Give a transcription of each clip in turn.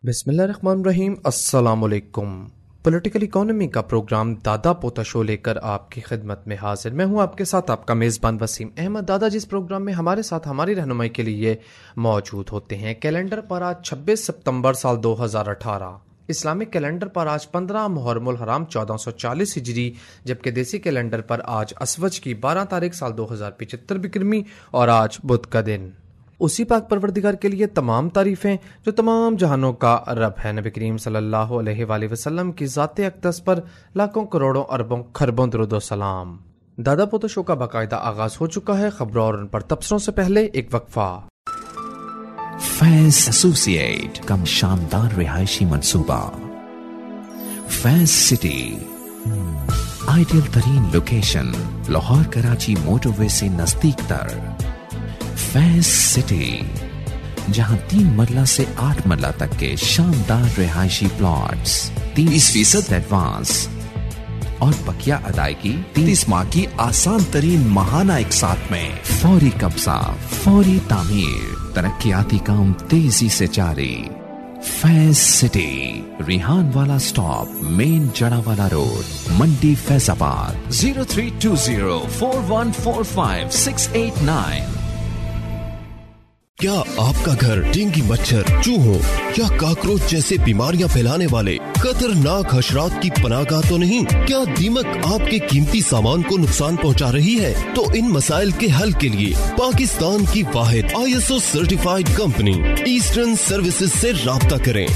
بسم اللہ الرحمن الرحیم. السلام علیکم. پولیٹیکل اکانومی کا پروگرام دادا پوتا شو لے کر آپ کی خدمت میں حاضر. میں ہوں آپ کے ساتھ آپ کا میزبان وسیم احمد. دادا جس پروگرام میں ہمارے ساتھ ہماری رہنمائی کے لیے موجود ہوتے ہیں. کیلنڈر پر آج 26 ستمبر سال 2018. اسلامک کیلنڈر پر آج 15 محرم الحرام 1440 ہجری، جبکہ دیسی کیلنڈر پر آج اسوج کی 12 تاریخ سال 2075 بکرمی اور آج بدھ کا دن. اسی پاک پروردگار کے لیے تمام تعریفیں جو تمام جہانوں کا رب ہے. نبی کریم صلی اللہ علیہ وآلہ وسلم کی ذات اقدس پر لاکھوں کروڑوں اربوں خربوں درود و سلام. دادا پوتا شو کا باقاعدہ آغاز ہو چکا ہے. خبروں اور ان پر تبصروں سے پہلے ایک وقفہ. فیض ایسوسیٹ کم شاندار رہائشی منصوبہ. فیض سٹی آئیڈیل ترین location, Lahore Karachi motorway سے نزدیک تر. فیض سٹی جہاں 3 مرلہ سے 8 مرلہ تک کے شاندار رہائشی پلاٹس، 30% ایڈوانس اور بقیہ ادائیگی 30 ماہ کی آسان ترین ماہانہ اقساط میں. فوری قبضہ، فوری تعمیر، ترقیاتی کام تیزی سے جاری. فیض سٹی، ریحان والا سٹاپ، مین جڑا والا روڈ، منڈی فیض آباد. 03204145 کیا آپ کا گھر ڈینگی مچھر، چوہوں یا کاکروچ جیسے بیماریاں پھیلانے والے خطرناک حشرات کی پناہ گاہ تو نہیں؟ کیا دیمک آپ کے قیمتی سامان کو نقصان پہنچا رہی ہے؟ تو ان مسائل کے حل کے لیے پاکستان کی واحد ISO certified company eastern services سے رابطہ کریں.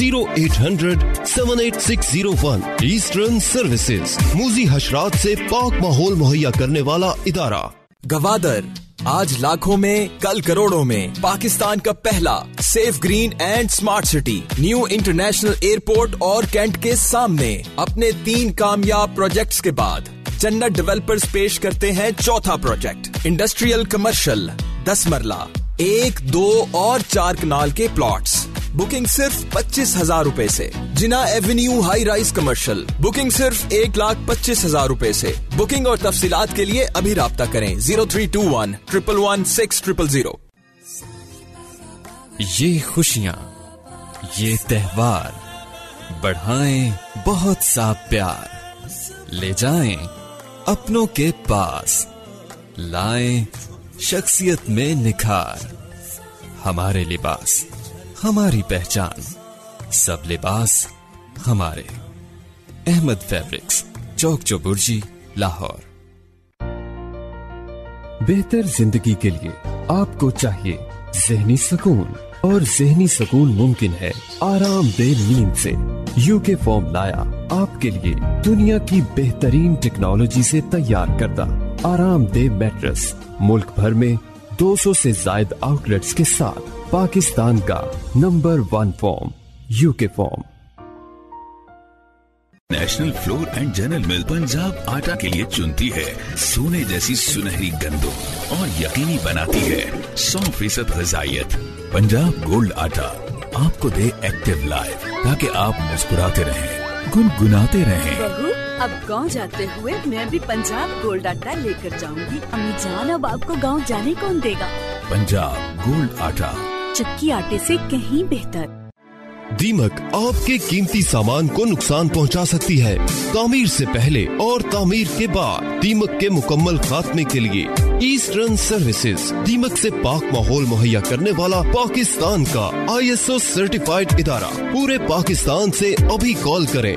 0800-78601. ایسٹرن سروسز موذی حشرات سے پاک ماحول مہیا کرنے والا ادارہ. گوادر آج لاکھوں میں کل کروڑوں میں. پاکستان کا پہلا safe green and smart city new international airport اور کینٹ کے سامنے. اپنے 3 کامیاب پروجیکٹس کے بعد جنت ڈیولپرز پیش کرتے ہیں چوتھا پروجیکٹ، انڈسٹریل کمرشل 10 مرلہ 1، 2 اور 4 کنال کے پلاٹس. بکنگ صرف 25,000 روپے سے. Jinnah avenue high rise commercial booking صرف 1,25,000 روپے سے. بکنگ اور تفصیلات کے لیے ابھی رابطہ کریں 0321116000. یہ خوشیاں، یہ تہوار بڑھائیں بہت سا پیار، لے جائیں اپنوں کے پاس، لائیں شخصیت میں نکھار. ہمارے لباس ہماری پہچان، سب لباس ہمارے. احمد فیبرکس، چوک چوبرجی، لاہور. بہتر زندگی کے لیے آپ کو چاہیے ذہنی سکون، اور ذہنی سکون ممکن ہے آرام دہ نیند سے. UK فارم لایا آپ کے لیے دنیا کی بہترین ٹیکنالوجی سے تیار کردہ آرام دہ میٹرس. ملک بھر میں 200 سے زائد آؤٹ لیٹس کے ساتھ پاکستان کا number 1 farm UK farm. National flour and general mill Punjab آٹا کے لیے چنتی ہے سونے جیسی سنہری گندم اور یقینی بناتی ہے 100% غذائیت. پنجاب گولڈ آٹا آپ کو دے ایکٹیو لائف تاکہ آپ مسکراتے رہیں، گنگناتے رہیں. بہو اب گاؤں جاتے ہوئے میں بھی پنجاب گولڈ آٹا لے کر جاؤں گی. امی جان اب آپ کو گاؤں جانے کون دے گا؟ پنجاب گولڈ آٹا، چکی آٹے سے کہیں بہتر. دیمک آپ کے قیمتی سامان کو نقصان پہنچا سکتی ہے تعمیر سے پہلے اور تعمیر کے بعد. دیمک کے مکمل خاتمے کے لیے ایسٹرن سروسز دیمک سے پاک ماحول مہیا کرنے والا پاکستان کا ISO سرٹیفائیڈ ادارہ. پورے پاکستان سے ابھی کال کریں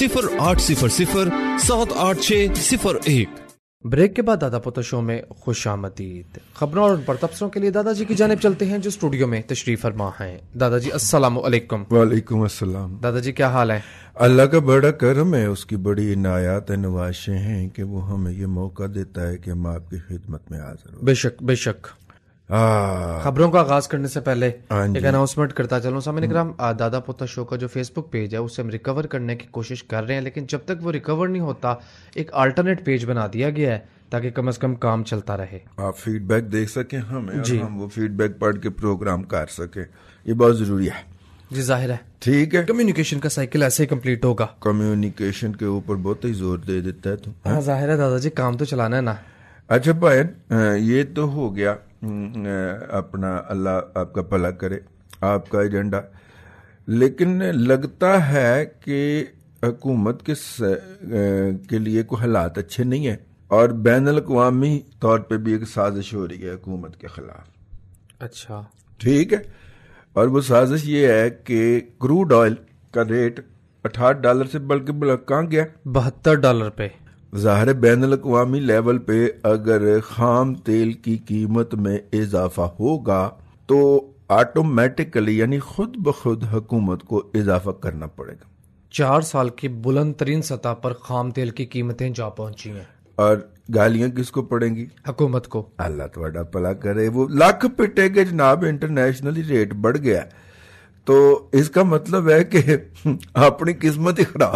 0800-78601. بریک کے بعد دادا پوتا شو میں خوش آمدید. خبروں اور ان پر تبصروں کے لیے دادا جی کی جانب چلتے ہیں جو اسٹوڈیو میں تشریف فرما ہیں. دادا جی السلام علیکم. وعلیکم السلام. دادا جی کیا حال ہے؟ اللہ کا بڑا کرم ہے، اس کی بڑی عنایات نوازشیں ہیں کہ وہ ہمیں یہ موقع دیتا ہے کہ ہم آپ کی خدمت میں حاضر ہوں. بے شک بے شک. خبروں کا آغاز کرنے سے پہلے ایک اناؤنسمنٹ کرتا چلوں. سامعین کرام، دادا پوتا شو کا جو فیس بک پیج ہے اسے ہم ریکور کرنے کی کوشش کر رہے ہیں، لیکن جب تک وہ ریکور نہیں ہوتا ایک آلٹرنیٹ پیج بنا دیا گیا ہے تاکہ کم از کم کام چلتا رہے. آپ فیڈ بیک دیکھ سکیں ہمیں اور ہم وہ فیڈ بیک پڑھ کے پروگرام کر سکیں. یہ بہت ضروری ہے. جی ظاہر ہے. ٹھیک ہے، کمیونیکیشن کا سائیکل ایسے ہی کمپلیٹ ہوگا. کمیونیکیشن کے اوپر بہت ہی زور دے دیتا ہے تو. ہاں ظاہر ہے دادا جی، کام تو چلانا ہے نا. اچھا بھائی، یہ تو ہو گیا اپنا، اللہ آپ کا بھلا کرے آپ کا ایجنڈا. لیکن لگتا ہے کہ حکومت کے لیے کوئی حالات اچھے نہیں ہیں اور بین الاقوامی طور پہ بھی ایک سازش ہو رہی ہے حکومت کے خلاف. اچھا ٹھیک ہے. اور وہ سازش یہ ہے کہ کروڈ آئل کا ریٹ $68 سے بلکہ کہاں گیا $72 پہ. ظاہر بین الاقوامی لیول پہ اگر خام تیل کی قیمت میں اضافہ ہوگا تو آٹومیٹکلی یعنی خود بخود حکومت کو اضافہ کرنا پڑے گا. 4 سال کی بلند ترین سطح پر خام تیل کی قیمتیں جا پہنچی ہیں. اور گالیاں کس کو پڑیں گی؟ حکومت کو. اللہ تھوڑا بھلا کرے. وہ لاکھ پٹے گے جناب, انٹرنیشنلی ریٹ بڑھ گیا تو اس کا مطلب ہے کہ اپنی قسمت ہی خراب.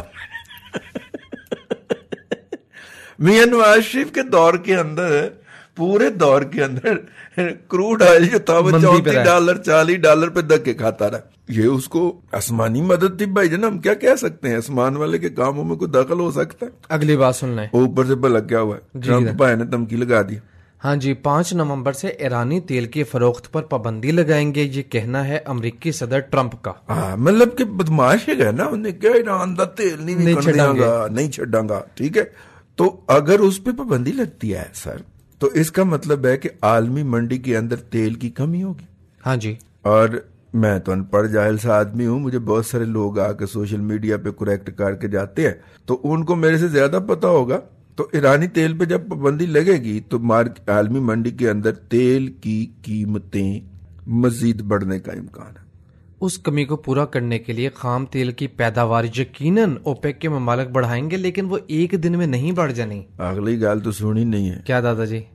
میاں نواز شریف کے دور کے اندر, پورے دور کے اندر کروڈ آئل جو تھا وہ $34 $40 پہ دھکے کھاتا رہا. یہ اس کو آسمانی مدد تھی بھائی جان, ہم کیا کہہ سکتے ہیں؟ آسمان والے کے کاموں میں کوئی دخل ہو سکتا ہے؟ اگلی بات سن لیں. اوپر سے بھلا کیا ہوا ہے, ٹرمپ بھائی نے دھمکی لگا دی. ہاں جی, 5 نومبر سے ایرانی تیل کی فروخت پر پابندی لگائیں گے, یہ کہنا ہے امریکی صدر ٹرمپ کا. مطلب کہ بدماش ہے نا, انہیں کیا ایران دا تیل نہیں چھڈاں گا. ٹھیک ہے, تو اگر اس پہ پابندی لگتی ہے سر تو اس کا مطلب ہے کہ عالمی منڈی کے اندر تیل کی کمی ہوگی. ہاں جی. اور میں تو ان پڑھ جاہل سا آدمی ہوں, مجھے بہت سارے لوگ آ کے سوشل میڈیا پہ کریکٹ کر کے جاتے ہیں تو ان کو میرے سے زیادہ پتا ہوگا. تو ایرانی تیل پہ جب پابندی لگے گی تو عالمی منڈی کے اندر تیل کی قیمتیں مزید بڑھنے کا امکان ہے. اس کمی کو پورا کرنے کے لیے خام تیل کی پیداوار یقیناً اوپیک کے ممالک بڑھائیں گے, لیکن وہ ایک دن میں نہیں بڑھ جانی. اگلی گال تو سنی نہیں ہے. کیا دادا جی؟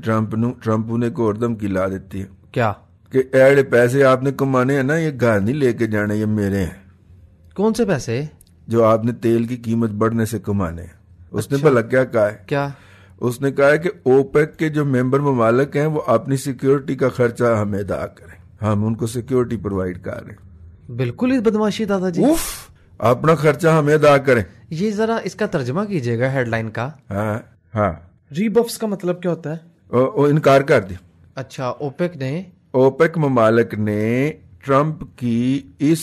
ٹرمپ نے کو اردم کی لا دیتی ہے. کیا کہ ایڑے پیسے آپ نے کمانے ہیں نا, یہ گھر نہیں لے کے جانے, یہ میرے ہیں. کون سے پیسے؟ جو آپ نے تیل کی قیمت بڑھنے سے کمانے ہیں. اس نے بھلا کیا کہا ہے؟ کیا اس نے کہا ہے کہ اوپیک کے جو ممبر ممالک ہیں وہ اپنی سیکیورٹی کا خرچہ ہمیں ادا کریں, ہم ان کو سیکیورٹی پرووائڈ کر رہے ہیں. بالکل اس بدماشی دادا جی. اپنا خرچہ ہمیں ادا کریں. یہ ذرا اس کا ترجمہ کیجئے گا ہیڈ لائن کا. ہاں ری بفس کا مطلب کیا ہوتا ہے؟ انکار کر دیا. اچھا, اوپیک ممالک نے ٹرمپ کی اس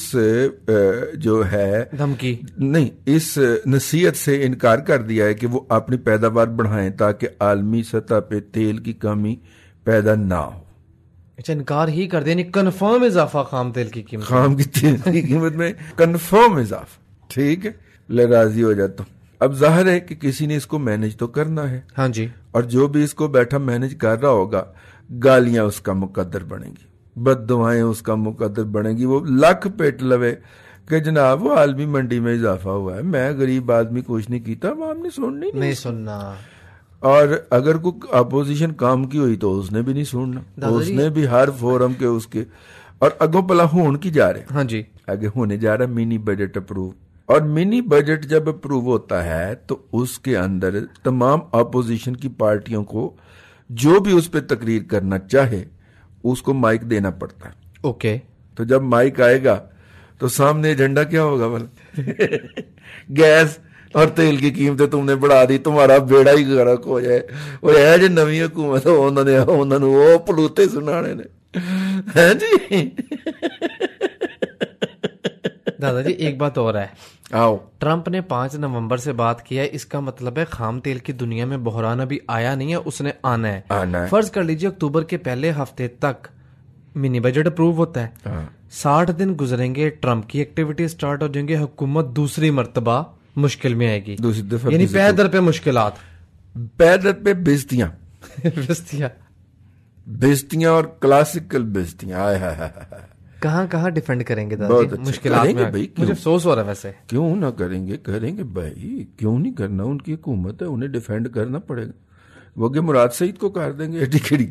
جو ہے دھمکی نہیں, اس نصیحت سے انکار کر دیا ہے کہ وہ اپنی پیداوار بڑھائیں تاکہ عالمی سطح پہ تیل کی کمی پیدا نہ ہو. اچھا, انکار ہی کر دیا, کنفرم اضافہ خام تیل کی قیمت, خام کی تیل کی قیمت میں کنفرم اضافہ. ٹھیک ہے, لے راضی ہو جاتا ہوں. اب ظاہر ہے کہ کسی نے اس کو مینج تو کرنا ہے. ہاں جی. اور جو بھی اس کو بیٹھا مینج کر رہا ہوگا, گالیاں اس کا مقدر بنیں گی, بد دعائیں اس کا مقدر بنیں گی. وہ لاکھ پیٹ لوے کہ جناب وہ عالمی منڈی میں اضافہ ہوا ہے, میں غریب آدمی کچھ نہیں کیتا, عوام نے نہیں سننا. اور اگر کوئی اپوزیشن کام کی ہوئی تو اس نے بھی نہیں سننا, اس نے بھی ہر فورم کے اس کے. اور اگوں پلا ہون کی جا رہے. ہاں جی, آگے ہونے جا رہا منی بجٹ اپروو. اور منی بجٹ جب اپروو ہوتا ہے تو اس کے اندر تمام اپوزیشن کی پارٹیوں کو جو بھی اس پہ تقریر کرنا چاہے اس کو مائک دینا پڑتا ہے. اوکے. تو جب مائک آئے گا تو سامنے ایجنڈا کیا ہوگا؟ بھلا گیس اور تیل کی قیمتیں تم نے بڑھا دی, تمہارا بیڑا ہی غرق ہو جائے. وہ ہے جو نوی حکومت انہوں نے وہ پلوتے سنانے نے جی. دادا جی ایک بات اور ہے. آؤ. ٹرمپ نے 5 نومبر سے بات کیا ہے, اس کا مطلب ہے خام تیل کی دنیا میں بحران ابھی آیا نہیں ہے, اس نے آنا ہے. فرض کر لیجیے اکتوبر کے پہلے ہفتے تک منی بجٹ اپروو ہوتا ہے, 60 دن گزریں گے, ٹرمپ کی ایکٹیویٹی سٹارٹ ہو جائیں گے, حکومت دوسری مرتبہ مشکل میں آئے گی. دوسری دفعہ یعنی پیدر پہ مشکلات, پیدر پہ بےزتیاں بےزتیاں اور کلاسیکل بےزتیاں. کہاں ڈیفینڈ کریں گے دادا جی مشکلات میں؟ مجھے افسوس ہو رہا ہے. ویسے کیوں نہ کریں گے بھائی, کیوں نہیں کرنا؟ ان کی حکومت ہے, انہیں ڈیفینڈ کرنا پڑے گا. وہ کہ مراد سعید کو کر دیں گے, ایڈی کھڑی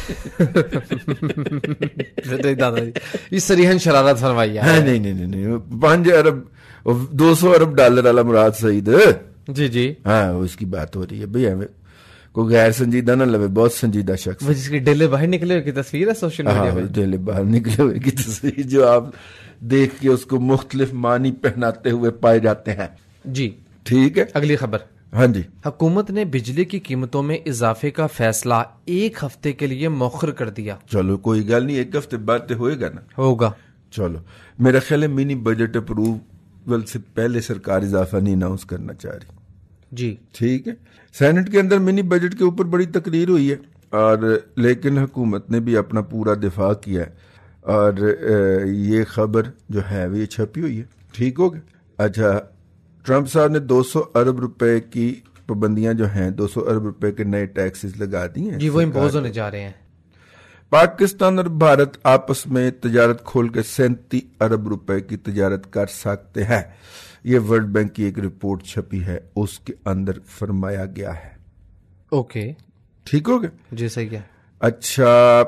دادا جی اس صریحاً شرارت فرمائی ہے. نہیں 5 ارب $200 والا مراد سعید. جی ہاں, اس کی بات ہو رہی ہے بھائی. ہمیں کوئی غیر سنجیدہ نہ لگے, بہت سنجیدہ شخص, جس کی ڈیلے باہر نکلے ہوئے کی تصویر ہے سوشل میڈیا میں. ڈیلے باہر نکلے ہوئے کی تصویر جو آپ دیکھ کے اس کو مختلف معنی پہناتے ہوئے پائے جاتے ہیں. جی ٹھیک ہے. اگلی خبر. ہاں جی. حکومت نے بجلی کی قیمتوں میں اضافے کا فیصلہ 1 ہفتے کے لیے مؤخر کر دیا. چلو کوئی گل نہیں, 1 ہفتے بعد ہوئے گا نا. ہوگا. چلو میرا خیال ہے منی بجٹ اپروول سے پہلے سرکار اضافہ نہیں اناؤنس کرنا چاہ رہی. جی ٹھیک ہے. سینٹ کے اندر منی بجٹ کے اوپر بڑی تقریر ہوئی ہے اور لیکن حکومت نے بھی اپنا پورا دفاع کیا ہے اور یہ خبر جو ہے وہ یہ چھپی ہوئی ہے. ٹھیک ہو گیا. اچھا ٹرمپ صاحب نے 200 ارب روپے کی پابندیاں جو ہیں 200 ارب روپے کے نئے ٹیکسز لگا دی ہیں. جی وہ امپوز ہونے جا رہے ہیں. پاکستان اور بھارت آپس میں تجارت کھول کے 37 ارب روپے کی تجارت کر سکتے ہیں. یہ ورلڈ بینک کی ایک رپورٹ چھپی ہے, اس کے اندر فرمایا گیا ہے. اوکے ٹھیک ہو گیا. جی صحیح ہے. اچھا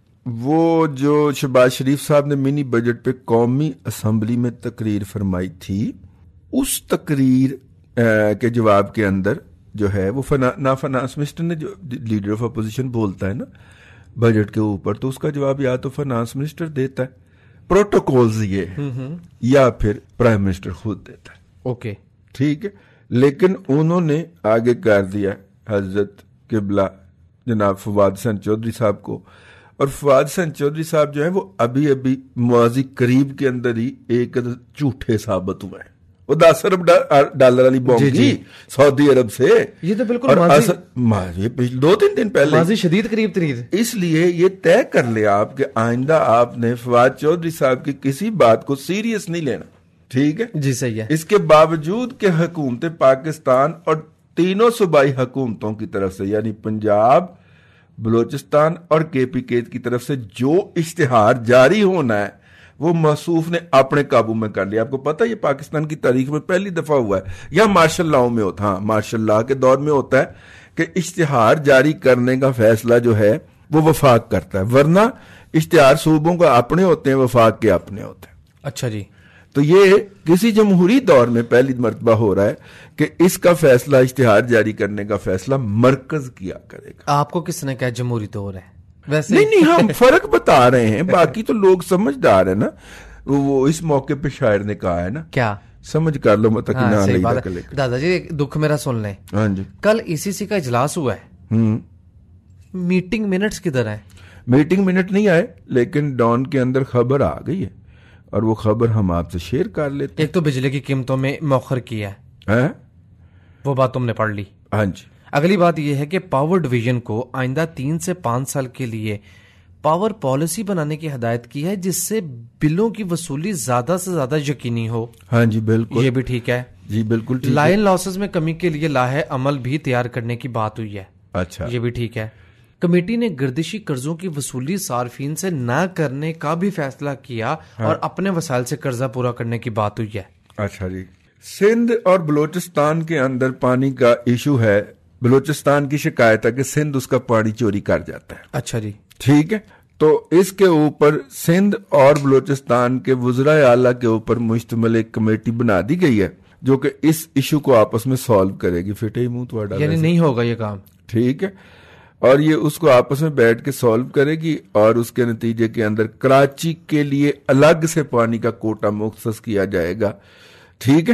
وہ جو شہباز شریف صاحب نے منی بجٹ پہ قومی اسمبلی میں تقریر فرمائی تھی, اس تقریر کے جواب کے اندر جو ہے وہ فائنانس منسٹر نے, جو لیڈر آف اپوزیشن بولتا ہے نا بجٹ کے اوپر, تو اس کا جواب یا تو فائنانس منسٹر دیتا ہے, پروٹوکولز یہ یا پھر پرائم منسٹر خود دیتا ہے. اوکے ٹھیک ہے. لیکن انہوں نے آگے کر دیا حضرت قبلہ جناب فواد حسین چودھری صاحب کو, اور فواد حسین چودھری صاحب جو ہیں وہ ابھی ماضی قریب کے اندر ہی ایک جھوٹے ثابت ہوئے ہیں. وہ 10 ارب ڈالر والی بوم کی سعودی عرب سے, یہ تو بالکل ماضی 2-3 دن پہلے, ماضی شدید قریب ترین. اس لیے یہ طے کر لیں آپ کہ آئندہ آپ نے فواد چودھری صاحب کی کسی بات کو سیریس نہیں لینا. ٹھیک ہے جی صحیح ہے. اس کے باوجود کہ حکومت پاکستان اور تینوں صوبائی حکومتوں کی طرف سے یعنی پنجاب, بلوچستان اور KPK کی طرف سے جو اشتہار جاری ہونا ہے وہ موصوف نے اپنے قابو میں کر لیا. آپ کو پتہ یہ پاکستان کی تاریخ میں پہلی دفعہ ہوا ہے, یا مارشل لاء میں ہوتا, ہاں مارشل لاء کے دور میں ہوتا ہے کہ اشتہار جاری کرنے کا فیصلہ جو ہے وہ وفاق کرتا ہے, ورنہ اشتہار صوبوں کا اپنے ہوتے ہیں, وفاق کے اپنے ہوتے ہیں. اچھا جی. تو یہ کسی جمہوری دور میں پہلی مرتبہ ہو رہا ہے کہ اس کا فیصلہ, اشتہار جاری کرنے کا فیصلہ مرکز کیا کرے گا. آپ کو کس نے کہا جمہوری دور ہے؟ ویسے نہیں ہم فرق بتا رہے ہیں, باقی تو لوگ سمجھدار ہیں نا. وہ اس موقع پہ شاعر نے کہا ہے نا, کیا سمجھ کر لو مت. دادا جی دکھ میرا سن لیں. ہاں جی. کل ECC کا اجلاس ہوا ہے, میٹنگ منٹس کدھر ہیں؟ میٹنگ منٹ نہیں آئے, لیکن ڈان کے اندر خبر آ گئی ہے اور وہ خبر ہم آپ سے شیئر کر لیتے. ایک تو بجلی کی قیمتوں میں موخر کیا ہے, وہ بات تم نے پڑھ لی. ہاں جی. اگلی بات یہ ہے کہ پاور ڈویژن کو آئندہ 3 سے 5 سال کے لیے پاور پالیسی بنانے کی ہدایت کی ہے, جس سے بلوں کی وصولی زیادہ سے زیادہ یقینی ہو. ہاں جی بالکل, یہ بھی ٹھیک ہے. جی بالکل ٹھیک. لائن لاسز میں کمی کے لیے لاہے عمل بھی تیار کرنے کی بات ہوئی ہے. اچھا یہ بھی ٹھیک ہے. کمیٹی نے گردشی قرضوں کی وصولی صارفین سے نہ کرنے کا بھی فیصلہ کیا اور اپنے وسائل سے قرضہ پورا کرنے کی بات ہوئی ہے. اچھا جی. سندھ اور بلوچستان کے اندر پانی کا ایشو ہے. بلوچستان کی شکایت ہے کہ سندھ اس کا پانی چوری کر جاتا ہے. اچھا جی. ٹھیک ہے. تو اس کے اوپر سندھ اور بلوچستان کے وزرائے اعلیٰ کے اوپر مشتمل ایک کمیٹی بنا دی گئی ہے جو کہ اس ایشو کو آپس میں سالو کرے گی. فٹے منہ تو یعنی نہیں ہوگا یہ کام. ٹھیک ہے. اور یہ اس کو آپس میں بیٹھ کے سالو کرے گی اور اس کے نتیجے کے اندر کراچی کے لیے الگ سے پانی کا کوٹا مختص کیا جائے گا. ٹھیک ہے.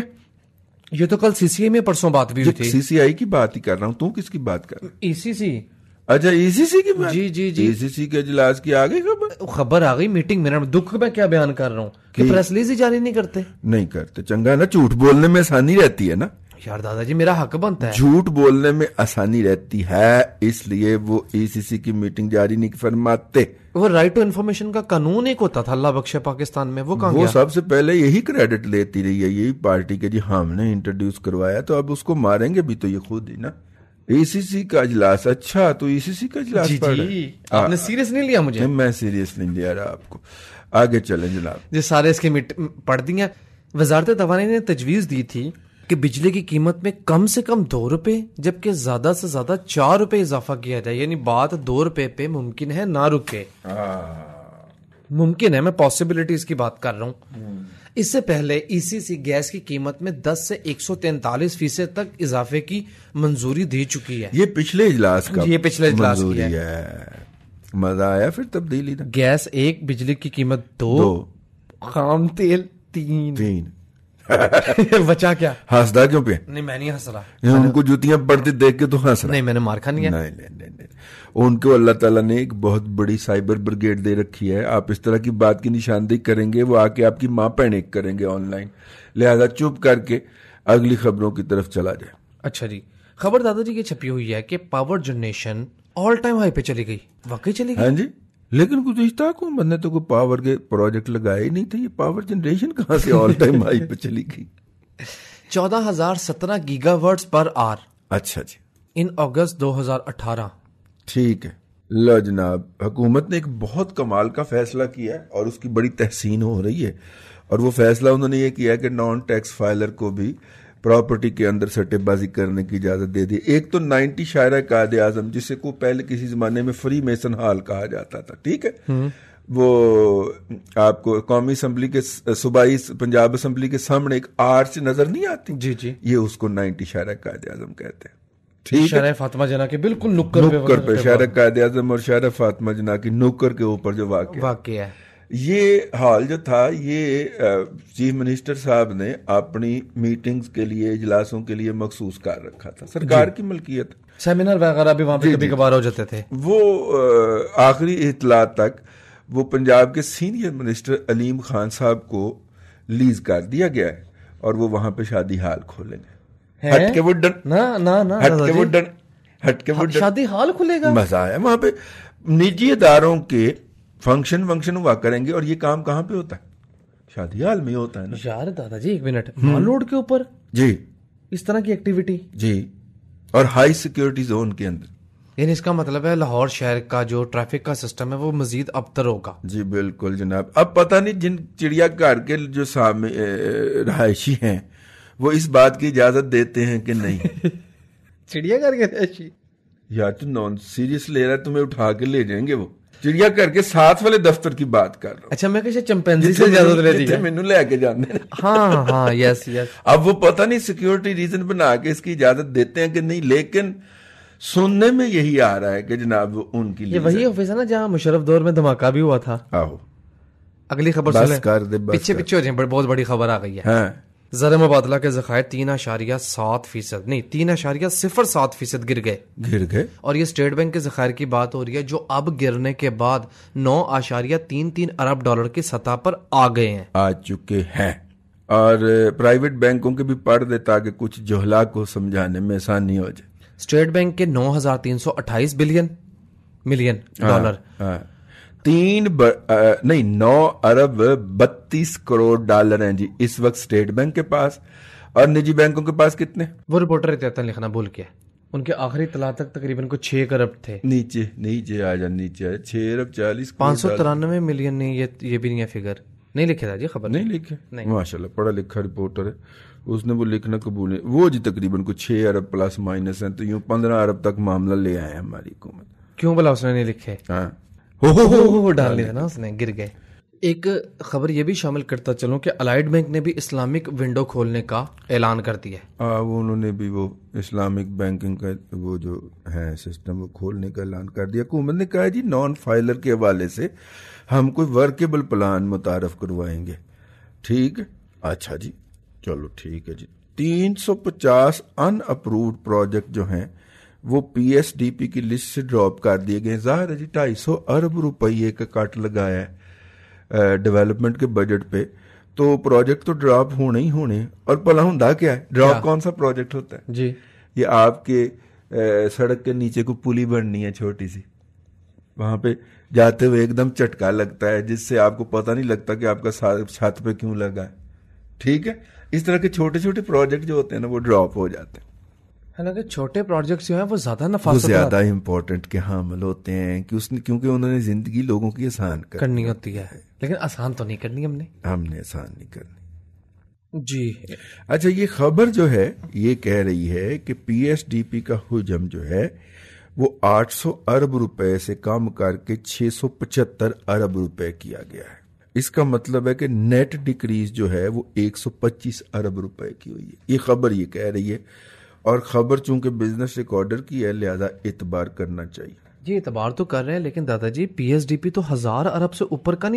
یہ تو کل CCI میں پرسوں بات بھی ہوئی تھی. CCI کی بات ہی کر رہا ہوں, تو کس کی بات کر رہا ہوں؟ ECC. اچھا ECC کی بات. جی جی جی. ECC کے اجلاس کی آ گئی خبر آ گئی میٹنگ میں. دکھ میں کیا بیان کر رہا ہوں کہ پریس ریلیز ہی جاری نہیں کرتے. چنگا ہے نا, جھوٹ بولنے میں آسانی رہتی ہے نا یار. دادا جی میرا حق بنتا ہے, جھوٹ بولنے میں آسانی رہتی ہے, اس لیے وہ ECC کی میٹنگ جاری نہیں فرماتے. وہ رائٹ ٹو انفارمیشن کا قانون ایک ہوتا تھا اللہ بخشے پاکستان میں, وہ کہاں گیا؟ وہ سب سے پہلے یہی کریڈٹ لیتی رہی ہے یہی پارٹی کے, جی ہم نے انٹروڈیوس کروایا, تو اب اس کو ماریں گے بھی تو یہ خود ہی نا. ECC کا اجلاس. اچھا تو ECC کا اجلاس جی آپ نے سیریس نہیں لیا مجھے؟ میں سیریس نہیں لیا رہا آپ کو. آگے چلیں جناب. جی سارے اس کی پڑھ دی ہیں. وزارت توانائی نے تجویز دی تھی کہ بجلی کی قیمت میں کم سے کم 2 روپے جبکہ زیادہ سے زیادہ 4 روپے اضافہ کیا جائے. یعنی بات 2 روپے پہ ممکن ہے نہ رکے. ممکن ہے, میں پاسبلٹیز کی بات کر رہا ہوں. اس سے پہلے ECC گیس کی قیمت میں 10 سے 143% تک اضافے کی منظوری دے چکی ہے. یہ پچھلے اجلاس کا, یہ پچھلے اجلاس کی ہے. مزہ آیا پھر تبدیلی نا. گیس 1, بجلی کی قیمت 2, خام تیل 3. بچا کیا ہنسدا کیوں پہ؟ نہیں میں نہیں ہنس رہا، ان کو جوتیاں پڑتی دیکھ کے تو ہنس رہا. نہیں میں نے مار کھا نہیں. نہیں ان کو اللہ تعالیٰ نے ایک بہت بڑی سائبر بریگیڈ دے رکھی ہے. آپ اس طرح کی بات کی نشاندہی کریں گے وہ آ کے آپ کی ماں پینک کریں گے آن لائن. لہذا چپ کر کے اگلی خبروں کی طرف چلا جائے. اچھا جی، خبر دادا جی کی چھپی ہوئی ہے کہ power generation all time high پہ چلی گئی. واقعی چلی گئی؟ ہاں جی، لیکن گزشتہ حکومت نے تو کوئی پاور کے پروجیکٹ لگائے ہی نہیں تھے. یہ پاور جنریشن کہاں سے آل ٹائم ہائی پہ چلی گئی؟ 14,017 گیگا واٹس پر آر. اچھا جی، ان اگست 2018. ٹھیک ہے. لو جناب، حکومت نے ایک بہت کمال کا فیصلہ کیا ہے اور اس کی بڑی تحسین ہو رہی ہے. اور وہ فیصلہ انہوں نے یہ کیا ہے کہ نان ٹیکس فائلر کو بھی پراپرٹی کے اندر سٹے بازی کرنے کی اجازت دے دی. ایک تو 90 شاعرہ قائد اعظم، جسے کو پہلے کسی زمانے میں فری میسن ہال کہا جاتا تھا، ٹھیک ہے، وہ آپ کو قومی اسمبلی کے صوبائی پنجاب اسمبلی کے سامنے ایک آرچ نظر نہیں آتی؟ جی جی، یہ اس کو 90 شاعرہ قائد اعظم کہتے ہیں. ٹھیک، شارع فاطمہ جناح کے بالکل نکر پہ شارع قائد اعظم اور شارع فاطمہ جناح کی نکر کے اوپر جو واقع ہے. یہ حال جو تھا، یہ چیف منسٹر صاحب نے اپنی میٹنگز کے لیے، اجلاسوں کے لیے مخصوص کر رکھا تھا. سرکار کی ملکیت، سیمینار وغیرہ بھی وہاں پہ کبھی کبھار ہو جاتے تھے. وہ آخری اطلاع تک وہ پنجاب کے سینئر منسٹر علیم خان صاحب کو لیز کر دیا گیا ہے اور وہ وہاں پہ شادی ہال کھولیں گے. ہٹ کے وڈن شادی ہال کھلے گا. مزہ آیا وہاں پہ. نجی اداروں کے فنکشن ہوا کریں گے. اور یہ کام کہاں پہ ہوتا ہے؟ شادی ہال میں ہوتا ہے نا یار. دادا جی ایک منٹ، مال روڈ کے اوپر جی اس طرح کی ایکٹیویٹی؟ جی، اور ہائی سیکیورٹی زون کے اندر. یعنی اس کا مطلب ہے لاہور شہر کا جو ٹریفک کا سسٹم ہے وہ مزید ابتر ہوگا. جی بالکل جناب. اب پتہ نہیں جن چڑیا گھر کے جو رہائشی ہیں وہ اس بات کی اجازت دیتے ہیں کہ نہیں. چڑیا گھر کے رہائشی یا تو نان سیریس لے رہا ہے، تمہیں اٹھا کے لے جائیں گے. وہ چڑیا گھر کے ساتھ والے دفتر کی بات کر رہا ہوں. اچھا، میں کہا چمپینزی سے اجازت لے دی ہے، مینوں لے کے جانے. ہاں یس. اب وہ پتہ نہیں سیکیورٹی ریزن بنا کے اس کی اجازت دیتے ہیں کہ نہیں، لیکن سننے میں یہی آ رہا ہے کہ جناب ان کی یہ وہی آفس ہے نا جہاں مشرف دور میں دھماکہ بھی ہوا تھا. آہو. اگلی خبر بس کر دے، پیچھے ہو جائیں، بہت بڑی خبر آ گئی ہے. ہاں، زر مبادلہ کے ذخائر 3.7% نہیں 3.07% گر گئے. اور یہ اسٹیٹ بینک کے ذخائر کی بات ہو رہی ہے جو اب گرنے کے بعد 9.33 ارب ڈالر کی سطح پر آ گئے ہیں، آ چکے ہیں. اور پرائیویٹ بینکوں کے بھی پڑھ دے تاکہ کچھ جہلا کو سمجھانے میں آسانی ہو جائے. اسٹیٹ بینک کے 9,328 ملین ڈالر 9 ارب 32 کروڑ ڈالر ہیں جی اس وقت اسٹیٹ بینک کے پاس. اور نجی بینکوں کے پاس کتنے؟ وہ رپورٹر اطلاع لکھنا بھول گیا. ان کے آخری اطلاع تک تقریباً 6 ارب تھے. نیچے آ جا، نیچے 6 ارب 40 593 ملین. نہیں یہ بھی نہیں ہے فگر، نہیں لکھے تھا جی، خبر نہیں لکھے. ماشاءاللہ پڑھا لکھا رپورٹر ہے، اس نے وہ لکھنا قبول ہے. وہ جی تقریباً 6 ارب پلس مائنس ہیں، تو یوں 15 ارب تک معاملہ لے آئے ہماری حکومت. کیوں بلا اس نے نہیں لکھے؟ ہاں ڈال لیا نا اس نے، گر گئے. ایک خبر یہ بھی شامل کرتا چلوں کہ الائیڈ بینک نے بھی اسلامک ونڈو کھولنے کا اعلان کر دیا ہے. وہ انہوں نے بھی وہ اسلامک بینکنگ کا وہ جو ہے سسٹم وہ کھولنے کا اعلان کر دیا. حکومت نے کہا جی نان فائلر کے حوالے سے ہم کوئی ورکیبل پلان متعارف کروائیں گے. ٹھیک ہے، اچھا جی چلو ٹھیک ہے جی. 350 ان اپرووڈ پروجیکٹ جو ہیں وہ پی ایس ڈی پی کی لسٹ سے ڈراپ کر دیے گئے. ظاہر ہے جی 250 ارب روپیے کا کٹ لگایا ہے ڈیولپمنٹ کے بجٹ پہ، تو پروجیکٹ تو ڈراپ ہونے ہی ہونے. اور بھلا ہوندا کیا ہے ڈراپ؟ کون سا پروجیکٹ ہوتا ہے جی؟ یہ آپ کے سڑک کے نیچے کو پلی بننی ہے چھوٹی سی، وہاں پہ جاتے ہوئے ایک دم چٹکا لگتا ہے جس سے آپ کو پتہ نہیں لگتا کہ آپ کا چھت پہ کیوں لگا ہے. ٹھیک ہے، اس طرح کے چھوٹے چھوٹے پروجیکٹ جو ہوتے ہیں نا وہ ڈراپ ہو جاتے ہیں. حالانکہ چھوٹے پروجیکٹس جو ہیں وہ زیادہ نفاست زیادہ امپورٹنٹ کے حامل ہوتے ہیں کیونکہ انہوں نے زندگی لوگوں کی آسان کرنی ہوتی ہے. لیکن آسان تو نہیں کرنی ہم نے آسان نہیں کرنی جی. اچھا، یہ خبر جو ہے یہ کہہ رہی ہے کہ پی ایس ڈی پی کا حجم جو ہے وہ 800 ارب روپے سے کم کر کے 675 ارب روپے کیا گیا ہے. اس کا مطلب ہے کہ نیٹ ڈیکریز جو ہے وہ 125 ارب روپے کی ہوئی ہے. یہ خبر یہ کہہ رہی ہے، اور خبر چونکہ بزنس ریکارڈر کی ہے لہذا اعتبار کرنا چاہیے. جی اعتبار تو کر رہے ہیں، لیکن دادا جی پی ایس ڈی پی تو 1000 ارب سے اوپر کا نہیں تھا.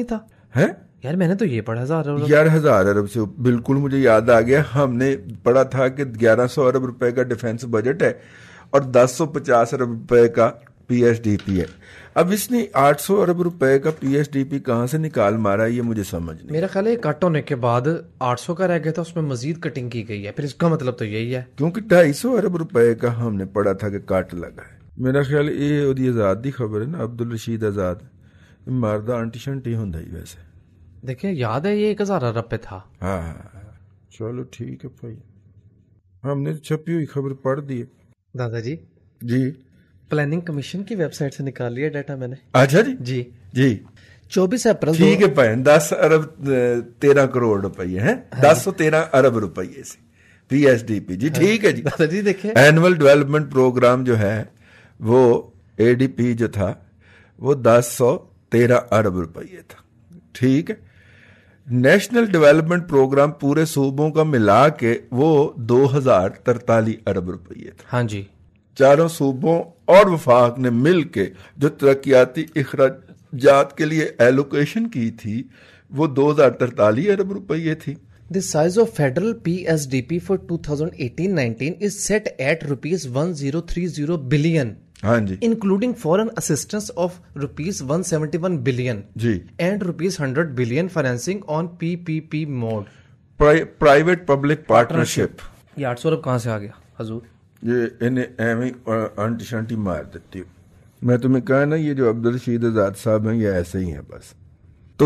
ہے یار میں نے تو یہ پڑھا 1000 ارب. یار 1000 ارب سے بالکل مجھے یاد آ گیا. ہم نے پڑھا تھا کہ 1100 ارب روپے کا ڈیفنس بجٹ ہے اور 1050 ارب روپے کا پی ایس ڈی پی ہے. اب اس نے 800 ارب روپے کا پی ایس ڈی پی کہاں سے نکال مارا یہ مجھے سمجھ نہیں. میرا خیال ہے کٹ ہونے کے بعد 800 کا رہ گیا تھا, اس میں مزید کٹنگ کی گئی ہے, پھر اس کا مطلب تو یہی ہے کیونکہ 250 ارب روپے کا ہم نے پڑھا تھا کہ کٹ لگا ہے. میرا خیال یہ وہی آزاد دی خبر ہے نا, عبدالرشید آزاد مردہ آنٹی شنٹی ہوں ہی ویسے. دیکھیں یاد ہے یہ 1000 ارب پہ تھا. ہاں چلو ٹھیک ہے بھائی, ہم نے چھپی ہوئی خبر پڑھ دی. دادا جی جی پلاننگ کمیشن کی ویب سائٹ سے نکال لیا ڈیٹا میں نے. اچھا جی جی جی 24 اپریل ٹھیک ہے بھائی. 10 ارب 13 کروڑ روپیے ہیں, 1013 ارب روپیے سے پی ایس ڈی پی. جی ٹھیک ہے جی. دادا جی دیکھیں اینول ڈیولپمنٹ پروگرام جو ہے وہ اے ڈی پی جو تھا وہ 1013 ارب روپیے تھا. ٹھیک ہے. نیشنل ڈیولپمنٹ پروگرام پورے صوبوں کا ملا کے وہ 2043 ارب روپیے تھا. ہاں جی. چاروں صوبوں اور وفاق نے مل کے جو ترقیاتی اخراجات کے لیے ایلوکیشن کی تھی وہ 2043 ارب روپیے تھی. The size of federal PSDP for 2018-19 is set at rupees 1030 billion. ہاں جی. Including foreign assistance of rupees 171 billion. G. And rupees 100 billion financing on PPP mode. Private Public Partnership. یہ 800 ارب کہاں سے آ گیا حضور؟ یہ انہیں ایویں انٹی شنٹی مار دیتی ہوں. میں تمہیں کہا نا یہ جو عبدالرشید آزاد صاحب ہیں یہ ایسے ہی ہیں بس. تو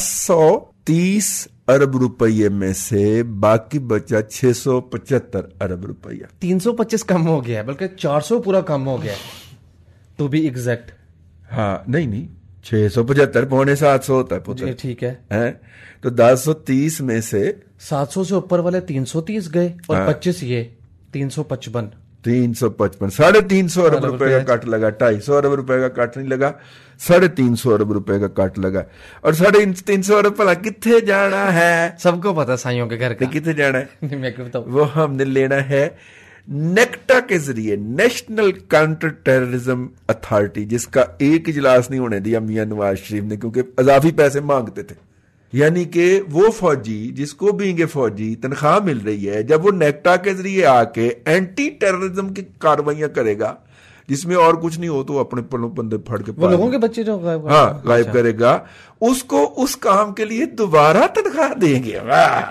1030 ارب روپیے میں سے باقی بچا 675 ارب روپیہ. 325 کم ہو گیا ہے, بلکہ 400 پورا کم ہو گیا ہے ٹو بی ایگزیکٹ. ہاں نہیں 675 پونے 700 ہوتا ہے پتر. ٹھیک ہے. تو 1030 میں سے 700 سے اوپر والے 330 گئے اور 25 یہ 355 350 ارب روپے کا کٹ لگا. 250 ارب روپے کا کٹ نہیں لگا, 350 ارب روپے کا کٹ لگا. اور 350 ارب بھلا کتنے جانا ہے؟ سب کو پتا سائیوں کے گھر کا کتنے جانا ہے. میں بتاؤں وہ ہم نے لینا ہے نیکٹا کے ذریعے, نیشنل کاؤنٹر ٹیررزم اتھارٹی, جس کا ایک اجلاس نہیں ہونے دیا میاں نواز شریف نے کیونکہ اضافی پیسے مانگتے تھے. یعنی کہ وہ فوجی جس کو بھی فوجی تنخواہ مل رہی ہے, جب وہ نیکٹا کے ذریعے آ کے اینٹی ٹیررزم کی کاروائیاں کرے گا جس میں اور کچھ نہیں ہو تو اپنے پلوں پندے پھڑ کے وہ لوگوں کے بچے جو غائب کرے گا, اس کو اس کام کے لیے دوبارہ تنخواہ دیں گے.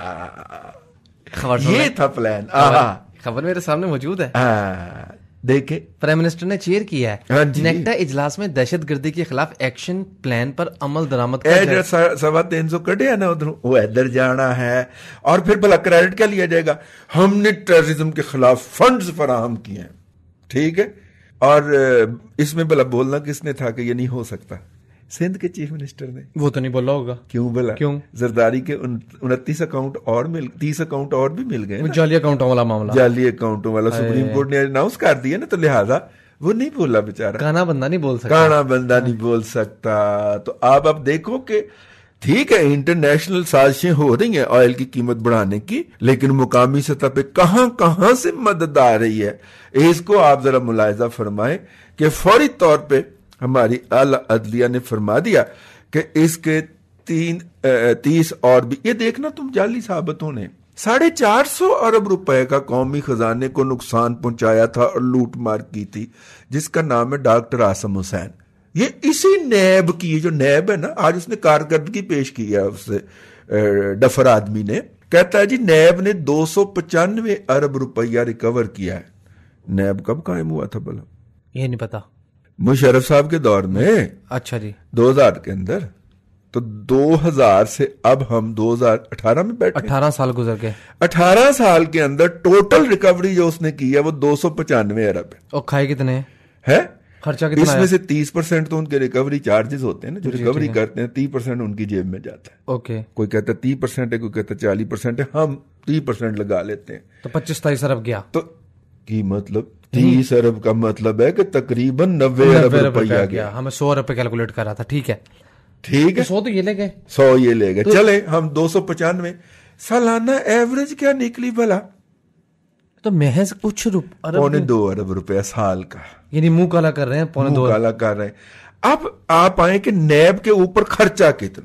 یہ تھا پلان. خبر میرے سامنے موجود ہے. دیکھیں پرائم منسٹر نے چیئر کیا ہے نیکٹا اجلاس میں دہشت گردی کے خلاف ایکشن پلان پر عمل درآمد کا 350 کٹے نا ادھر وہ ادھر جانا ہے. اور پھر بھلا کریڈٹ کیا لیا جائے گا؟ ہم نے ٹیررزم کے خلاف فنڈز فراہم کیے ہیں. ٹھیک ہے. اور اس میں بھلا بولنا کس نے تھا کہ یہ نہیں ہو سکتا؟ سندھ کے چیف منسٹر نے. وہ تو نہیں بولا ہوگا. کیوں بولا؟ کیوں؟ زرداری کے 29 اکاؤنٹ اور 30 اکاؤنٹ اور بھی مل گئے. جعلی اکاؤنٹوں والا معاملہ, جعلی اکاؤنٹوں والا سپریم کورٹ نے اناؤنس کر دیا نا, تو لہٰذا وہ نہیں بولا بیچارہ. کانا بندہ نہیں بول سکتا. کانا بندہ نہیں بول سکتا. تو آپ اب دیکھو کہ ٹھیک ہے انٹرنیشنل سازشیں ہو رہی ہیں آئل کی قیمت بڑھانے کی, لیکن مقامی سطح پہ کہاں کہاں سے مدد آ رہی ہے. اس کو آپ ذرا ملاحظہ فرمائیں کہ فوری طور پہ ہماری اعلی عدلیہ نے فرما دیا کہ اس کے 30 اور بھی. یہ دیکھنا تم جعلی ثابت ہونے. 450 ارب روپے کا قومی خزانے کو نقصان پہنچایا تھا اور لوٹ مار کی تھی, جس کا نام ہے ڈاکٹر عاصم حسین. یہ اسی نیب کی, جو نیب ہے نا, آج اس نے کارکردگی پیش کی ہے اس سے ڈفر آدمی نے. کہتا ہے جی نیب نے 295 ارب روپیہ ریکور کیا ہے. نیب کب قائم ہوا تھا بھلا؟ یہ نہیں پتا. مشرف صاحب کے دور میں. اچھا جی. 2000 کے اندر. تو 2000 سے اب ہم 2018 میں بیٹھے. 18 سال گزر گئے. 18 سال کے اندر ٹوٹل ریکوری جو اس نے کی ہے وہ 295 ارب ہے. اور کھائے کتنے ہے؟ خرچہ کتنا؟ اس میں سے 30% تو ان کے ریکوری چارجز ہوتے ہیں نا, جو ریکوری کرتے ہیں 30% ان کی جیب میں جاتا ہے. اوکے. کوئی کہتا ہے 30% ہے, کوئی کہتا ہے 40% ہے, ہم 30% لگا لیتے ہیں. تو 25-27 ارب گیا. تو کی مطلب 30 ارب کا مطلب ہے کہ تقریباً 90 ارب روپیہ گیا. ہمیں 100 ارب پہ کیلکولیٹ کر رہا تھا. ٹھیک ہے ٹھیک ہے. 100 تو یہ لے گئے. 100 یہ لے گئے. چلے ہم 295. سالانہ ایوریج کیا نکلی بھلا؟ تو محض کچھ پونے 2 ارب روپیہ سال کا. یعنی منہ کالا کر رہے ہیں. پونے 2 کالا کر رہے ہیں. اب آپ آئیں کہ نیب کے اوپر خرچہ کتنا ہے.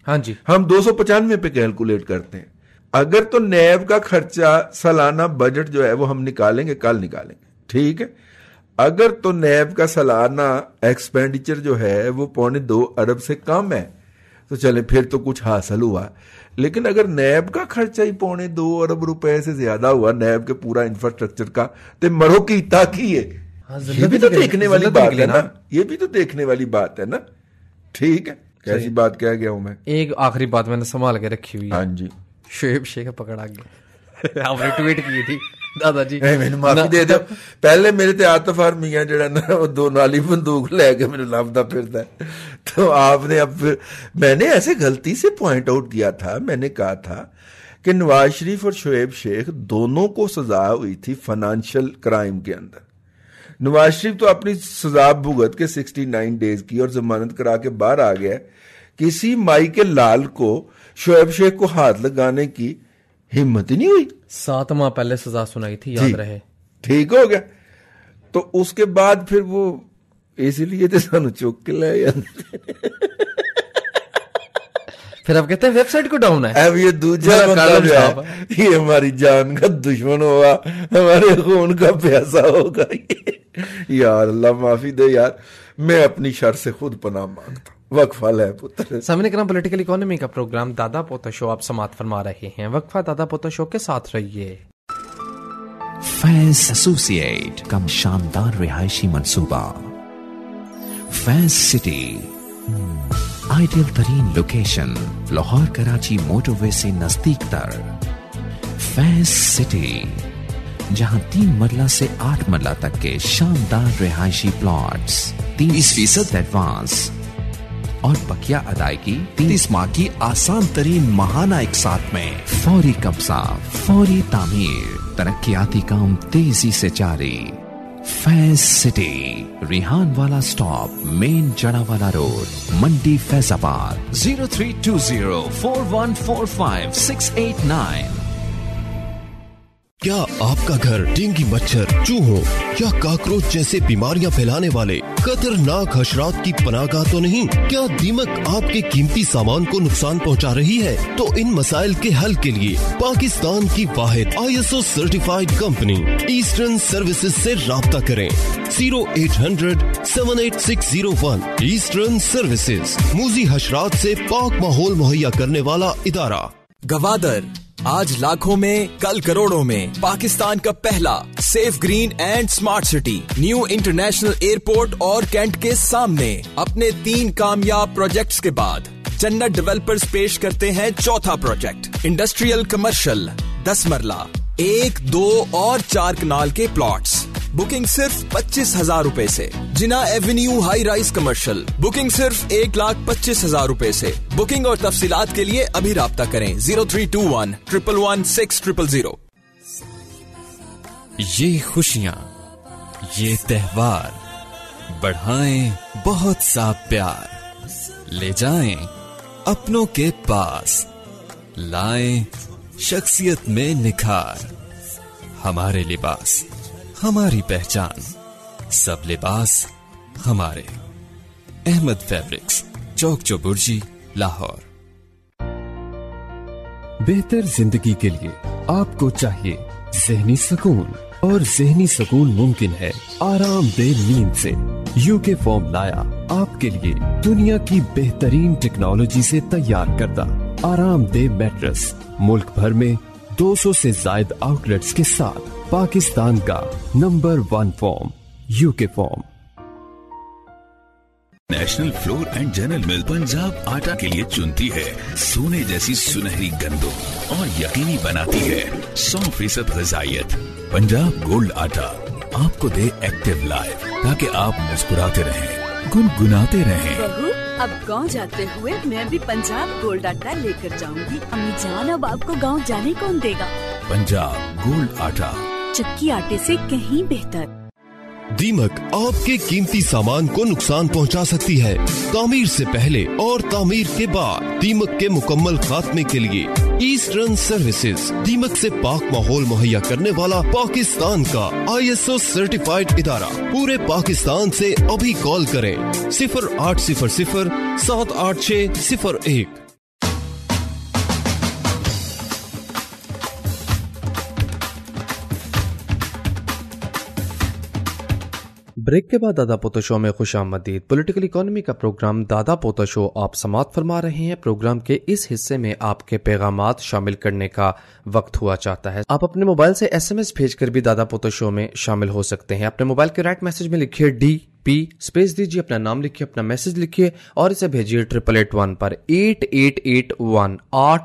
ہاں جی, ہم 295 پہ کیلکولیٹ کرتے ہیں. اگر تو نیب کا خرچہ سالانہ بجٹ جو ہے وہ ہم نکالیں گے, کل نکالیں گے, ٹھیک ہے. اگر تو نیب کا سالانہ ایکسپینڈیچر جو ہے وہ 2.25 ارب سے کم ہے تو چلے پھر تو کچھ حاصل ہوا. لیکن اگر نیب کا خرچہ ہی 2.25 ارب روپے سے زیادہ ہوا نیب کے پورا انفراسٹرکچر کا, تو مرو کی تاکی ہے. یہ بھی تو دیکھنے والی بات ہے نا, یہ بھی تو دیکھنے والی بات ہے نا. ٹھیک ہے, کیسی بات کہہ گیا ہوں میں. ایک آخری بات میں نے سنبھال کے رکھی ہوئی ہے. ہاں جی, شعیب شیخ پکڑا گیا, آپ نے ٹویٹ کی تھی دادا جی. میں نے معافی دے دو. پہلے میرے تے عاطف اور میاں جڑا نا وہ 2 نالی بندوق لے کے میرے لابدہ پھرتا ہے. تو آپ نے اب میں نے ایسے غلطی سے پوائنٹ آؤٹ کیا تھا, میں نے کہا تھا کہ نواز شریف اور شعیب شیخ دونوں کو سزا ہوئی تھی فائنانشل کرائم کے اندر. نواز شریف تو اپنی سزا بھگت کے 69 ڈیز کی اور ضمانت کرا کے باہر آ گیا. کسی مائی کے لال کو شعیب شیخ کو ہاتھ لگانے کی ہمت ہی نہیں ہوئی. 7 ماہ پہلے سزا سنائی تھی, یاد رہے. ٹھیک ہو گیا. تو اس کے بعد پھر وہ اسی لیے تو سانو چوک کے لے پھر آپ کہتے ہیں ویب سائٹ کو ڈاؤن ہے. اب یہ دوسرا مطلب ہے, یہ ہماری جان کا دشمن ہوگا, ہمارے خون کا پیاسا ہوگا. یار اللہ معافی دے یار, میں اپنی شر سے خود پناہ مانگتا ہوں. وقفہ لے پتر. سامعین کرام, پولیٹیکل اکانومی کا پروگرام دادا پوتا شو آپ سماعت فرما رہے ہیں. وقفہ دادا پوتا شو کے ساتھ رہیے. فیض ایسوسیٹ کم شاندار رہائشی منصوبہ. فیض سٹی, آئیڈیل ترین location, Lahore Karachi motorway سے نزدیک تر. فیض سٹی, جہاں 3 مرلہ سے 8 مرلہ تک کے شاندار رہائشی پلاٹس, 30% ایڈوانس اور بقیہ ادائیگی 30 ماہ کی آسان ترین ماہانہ اقساط میں. فوری قبضہ, فوری تعمیر, ترقیاتی کام تیزی سے جاری. فیض سٹی, ریحان والا سٹاپ, مین جڑا والا روڈ, منڈی فیض آباد. 03204145 کیا آپ کا گھر ڈینگی مچھر, چوہوں یا کاکروچ جیسے بیماریاں پھیلانے والے خطرناک حشرات کی پناہ گاہ تو نہیں؟ کیا دیمک آپ کے قیمتی سامان کو نقصان پہنچا رہی ہے؟ تو ان مسائل کے حل کے لیے پاکستان کی واحد ISO certified company eastern services سے رابطہ کریں. 0800 78601. ایسٹرن سروسز, موذی حشرات سے پاک ماحول مہیا کرنے والا ادارہ. گوادر, آج لاکھوں میں کل کروڑوں میں. پاکستان کا پہلا safe green and smart city new international airport اور کینٹ کے سامنے. اپنے 3 کامیاب پروجیکٹس کے بعد جنت ڈیولپرز پیش کرتے ہیں چوتھا پروجیکٹ, انڈسٹریل کمرشل 10 مرلہ, 1, 2 اور 4 کنال کے پلاٹس. بکنگ صرف 25,000 روپے سے. Jinnah avenue high rise commercial, booking صرف 1,25,000 روپے سے. بکنگ اور تفصیلات کے لیے ابھی رابطہ کریں 0321 111 6000. یہ خوشیاں, یہ تہوار بڑھائیں بہت سا پیار. لے جائیں اپنوں کے پاس, لائیں شخصیت میں نکھار. ہمارے لباس ہماری پہچان, سب لباس ہمارے. احمد فیبرکس, چوک چوبرجی, لاہور. بہتر زندگی کے لیے آپ کو چاہیے ذہنی سکون, اور ذہنی سکون ممکن ہے آرام دہ نیند سے. UK فارم لایا آپ کے لیے دنیا کی بہترین ٹیکنالوجی سے تیار کردہ آرام دہ میٹرس. ملک بھر میں 200 سے زائد آؤٹ لیٹس کے ساتھ پاکستان کا number 1 farm UK farm. National flour and general mill Punjab آٹا کے لیے چنتی ہے سونے جیسی سنہری گندوں اور یقینی بناتی ہے 100% غذائیت. پنجاب گولڈ آٹا آپ کو دے ایکٹیو لائف تاکہ آپ مسکراتے رہیں, گنگناتے رہیں. بہو, اب گاؤں جاتے ہوئے میں بھی پنجاب گولڈ آٹا لے کر جاؤں گی. امی جان, اب آپ کو گاؤں جانے کون دے گا؟ پنجاب گولڈ آٹا, چکی آٹے سے کہیں بہتر. دیمک آپ کے قیمتی سامان کو نقصان پہنچا سکتی ہے. تعمیر سے پہلے اور تعمیر کے بعد دیمک کے مکمل خاتمے کے لیے ایسٹرن سروسز, دیمک سے پاک ماحول مہیا کرنے والا پاکستان کا ISO سرٹیفائیڈ ادارہ. پورے پاکستان سے ابھی کال کریں 0800 786 01. ब्रेक के बाद दादा पोता शो में खुश आमदीद। पॉलिटिकल इकोनॉमी का प्रोग्राम दादा पोता शो आप समाअत फरमा रहे हैं। प्रोग्राम के इस हिस्से में आपके पैगामात शामिल करने का वक्त हुआ चाहता है। आप अपने मोबाइल से SMS भेजकर भी दादा पोता शो में शामिल हो सकते हैं। अपने मोबाइल के राइट मैसेज में लिखिए DP स्पेस दीजिए, अपना नाम लिखिए, अपना मैसेज लिखिए और इसे भेजिए 8881 पर 8881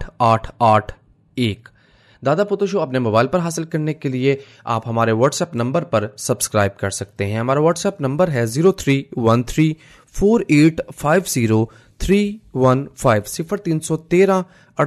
8881। दादा पोता शो अपने मोबाइल पर हासिल करने के लिए आप हमारे व्हाट्सएप नंबर पर सब्सक्राइब कर सकते हैं। हमारा व्हाट्सएप नंबर है 0313480315 0313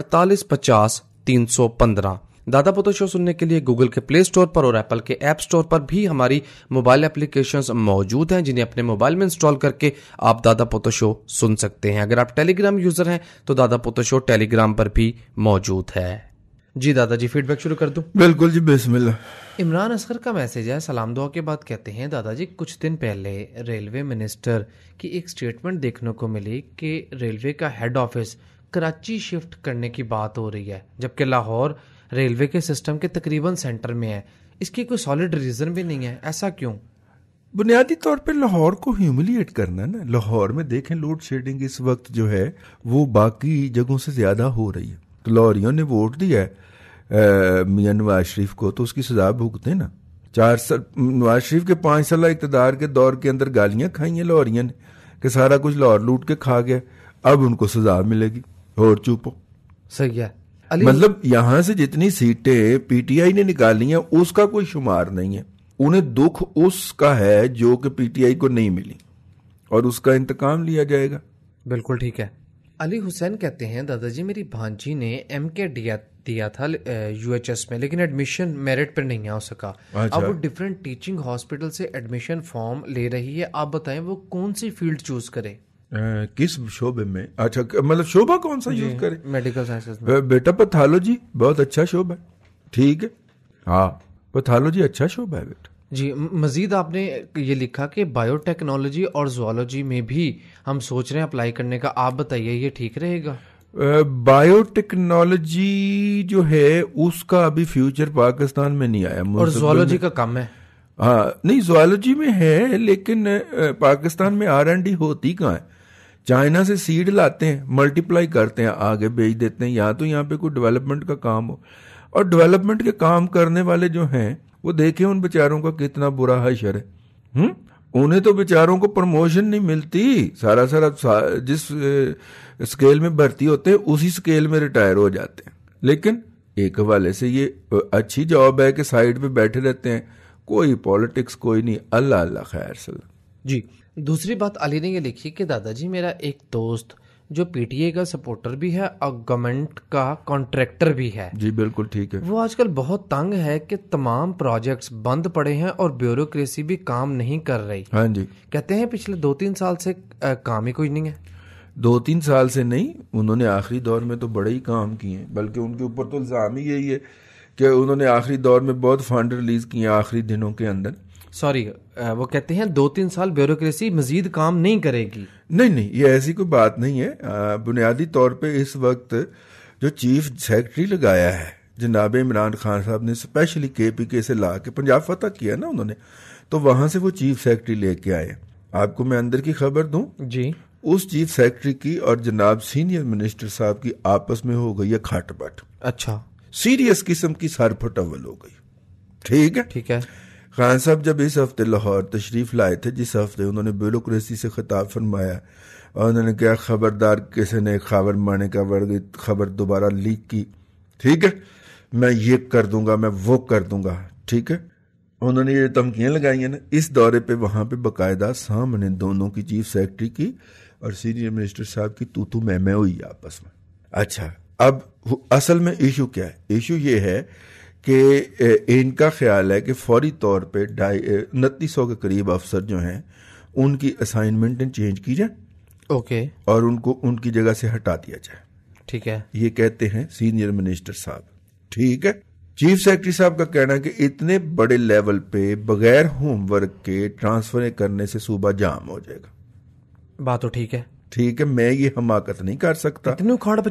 4850 315। दादा पोता शो सुनने के लिए गूगल के प्ले स्टोर पर और एप्पल के ऐप स्टोर पर भी हमारी मोबाइल एप्लीकेशंस मौजूद हैं, जिन्हें अपने मोबाइल में इंस्टॉल करके आप दादा पोता शो सुन सकते हैं। अगर आप टेलीग्राम यूजर हैं तो दादा पोता शो टेलीग्राम पर भी मौजूद है। जी दादाजी, फीडबैक शुरू कर दूं? बिल्कुल जी, बिस्मिल्लाह। इमरान असगर का मैसेज है, सलाम दुआ के बाद कहते हैं दादाजी, कुछ दिन पहले रेलवे मिनिस्टर की एक स्टेटमेंट देखने को मिली कि रेलवे का हेड ऑफिस कराची शिफ्ट करने की बात हो रही है, जबकि लाहौर रेलवे के सिस्टम के तकरीबन सेंटर में है। इसकी कोई सॉलिड रीजन भी नहीं है, ऐसा क्यों? बुनियादी तौर पे लाहौर को ह्यूमिलिएट करना ना। लाहौर में देखें, लोड शेडिंग इस वक्त जो है वो बाकी जगहों से ज्यादा हो रही है। लाहौरियों ने वोट दिया है मियां नवाज शरीफ को, तो उसकी सजा भुगते ना। 4 साल नवाज शरीफ के 5 साल इक़्तिदार के दौर के अंदर गालियां खाई हैं लाहौरियों ने कि सारा कुछ लाहौर लूट के खा गया, अब उनको सजा मिलेगी और चुपो। सही है। मतलब यहां से जितनी सीटें PTI ने निकाली हैं उसका कोई शुमार नहीं है। उन्हें दुख उसका है जो कि PTI को नहीं मिली और उसका इंतकाम लिया जाएगा। बिल्कुल ठीक है। अली हुसैन कहते हैं दादाजी, मेरी भांजी ने MK दिया था UHS में, लेकिन एडमिशन मेरिट पर नहीं आ सका। अच्छा। अब वो डिफरेंट टीचिंग हॉस्पिटल से एडमिशन फॉर्म ले रही है। आप बताएं वो कौन सी फील्ड चूज करे? किस शोबे में? अच्छा, मतलब शोबा कौन सा यूज करे? मेडिकल साइंसेस में। बेटा पैथोलॉजी बहुत अच्छा शोबा है। ठीक है, हाँ पैथोलॉजी अच्छा शोबा है बेटा जी। मजीद आपने ये लिखा कि बायोटेक्नोलॉजी और ज़ूलॉजी में भी हम सोच रहे हैं अप्लाई करने का। आप बताइए ये ठीक रहेगा? बायोटेक्नोलॉजी जो है उसका अभी फ्यूचर पाकिस्तान में नहीं आया, और ज़ूलॉजी का कम है। हाँ नहीं, ज़ूलॉजी में है लेकिन पाकिस्तान में R&D होती कहाँ है? चाइना से सीड लाते हैं, मल्टीप्लाई करते हैं, आगे बेच देते हैं। यहाँ तो यहाँ पे कोई डेवलपमेंट का काम हो, और डेवलपमेंट के काम करने वाले जो हैं वो देखें उन बेचारों का कितना बुरा हशर है। उन्हें तो बेचारों को प्रमोशन नहीं मिलती, सारा जिस स्केल में भर्ती होते हैं उसी स्केल में रिटायर हो जाते हैं। लेकिन एक हवाले से ये अच्छी जॉब है कि साइड पे बैठे रहते हैं, कोई पॉलिटिक्स कोई नहीं, अल्लाह अल्लाह खैर सल्ला जी। दूसरी बात अली ने ये लिखी कि दादाजी, मेरा एक दोस्त जो PTA का सपोर्टर भी है और गवर्नमेंट का कॉन्ट्रैक्टर भी है। जी बिल्कुल ठीक है। वो आजकल बहुत तंग है कि तमाम प्रोजेक्ट्स बंद पड़े हैं और ब्यूरोक्रेसी भी काम नहीं कर रही। हाँ जी। कहते हैं पिछले 2-3 साल से काम ही कोई नहीं है। 2-3 साल से नहीं, उन्होंने आखिरी दौर में तो बड़े ही काम किए हैं, बल्कि उनके ऊपर तो इल्जाम ही यही है कि उन्होंने आखिरी दौर में बहुत फंड रिलीज किए आखिरी दिनों के अंदर। सॉरी, वो कहते हैं 2-3 साल ब्यूरोक्रेसी मजीद काम नहीं करेगी। नहीं, ये ऐसी कोई बात नहीं है। बुनियादी तौर पे इस वक्त जो चीफ सेक्रेटरी लगाया है जनाब इमरान खान साहब ने, स्पेशली KPK से ला के पंजाब फतह किया ना उन्होंने, तो वहां से वो चीफ सेक्रेटरी लेके आए। आपको मैं अंदर की खबर दूं जी, उस चीफ सेक्रेटरी की और जनाब सीनियर मिनिस्टर साहब की आपस में हो गई है खटपट। अच्छा, सीरियस किस्म की सर फटवल हो गई। ठीक है, ठीक है। खान साहब जब इस हफ्ते लाहौर तशरीफ लाए थे, जिस हफ्ते उन्होंने ब्यूरोक्रेसी से खिताब फरमाया और उन्होंने कहा खबरदार किसी ने खबर माने का वर्ग खबर दोबारा लीक की, ठीक है, मैं ये कर दूंगा, मैं वो कर दूंगा। ठीक है, उन्होंने ये धमकियां लगाई हैं ना। इस दौरे पे वहां पे बकायदा सामने दोनों की चीफ सेक्रेटरी की और सीनियर मिनिस्टर साहब की तू मैं हुई आपस में। अच्छा, अब असल में इशू क्या है? इशू ये है कि इनका ख्याल है कि फौरी तौर पे 2900 के करीब अफसर जो हैं उनकी असाइनमेंट चेंज की जाए, ओके, और उनको उनकी जगह से हटा दिया जाए। ठीक है, ये कहते हैं सीनियर मिनिस्टर साहब। ठीक है, चीफ सेक्रेटरी साहब का कहना है कि इतने बड़े लेवल पे बगैर होमवर्क के ट्रांसफर करने से सूबा जाम हो जाएगा। बात तो ठीक है। ठीक है, मैं ये हमाकत नहीं कर सकता। इतनी उखाड़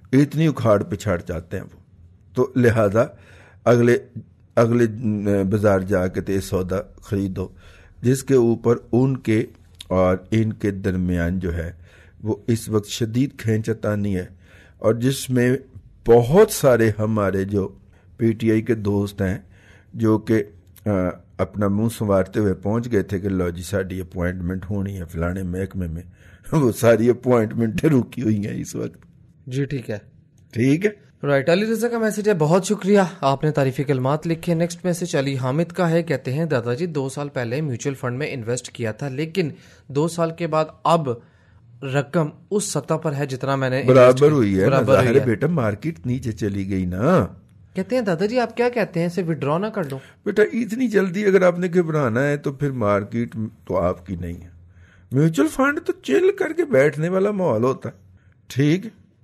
पिछाड़ चाहते हैं वो, तो लिहाजा अगले बाजार जाके ते सौदा खरीदो جس کے اوپر ان کے اور ان کے درمیان جو ہے وہ اس وقت شدید کھینچتانی ہے، اور جس میں بہت سارے ہمارے جو پی ٹی آئی کے دوست ہیں جو کہ اپنا منہ سنوارتے ہوئے پہنچ گئے تھے کہ لو جی ساری اپوائنٹمنٹ ہونی ہے فلانے محکمے میں، وہ ساری اپوائنٹمنٹیں رکی ہوئی ہیں اس وقت. جی ٹھیک ہے، ٹھیک ہے. رائٹ. علی رضا کا میسج ہے، بہت شکریہ، آپ نے تعریفی کلمات لکھے. نیکسٹ میسج علی حامد کا ہے، کہتے ہیں دادا جی 2 سال پہلے میوچل فنڈ میں انویسٹ کیا تھا، لیکن 2 سال کے بعد اب رقم اس سطح پر ہے جتنا میں نے برابر ہوئی ہے. ظاہر ہے بیٹا مارکیٹ نیچے چلی گئی نا. کہتے ہیں دادا جی آپ کیا کہتے ہیں اسے وڈرا نہ کر لوں؟ بیٹا اتنی جلدی اگر آپ نے گھبرانا ہے تو پھر مارکیٹ تو آپ کی نہیں ہے. میوچل فنڈ تو چل کر کے بیٹھنے والا ماحول ہوتا ہے. ٹھیک.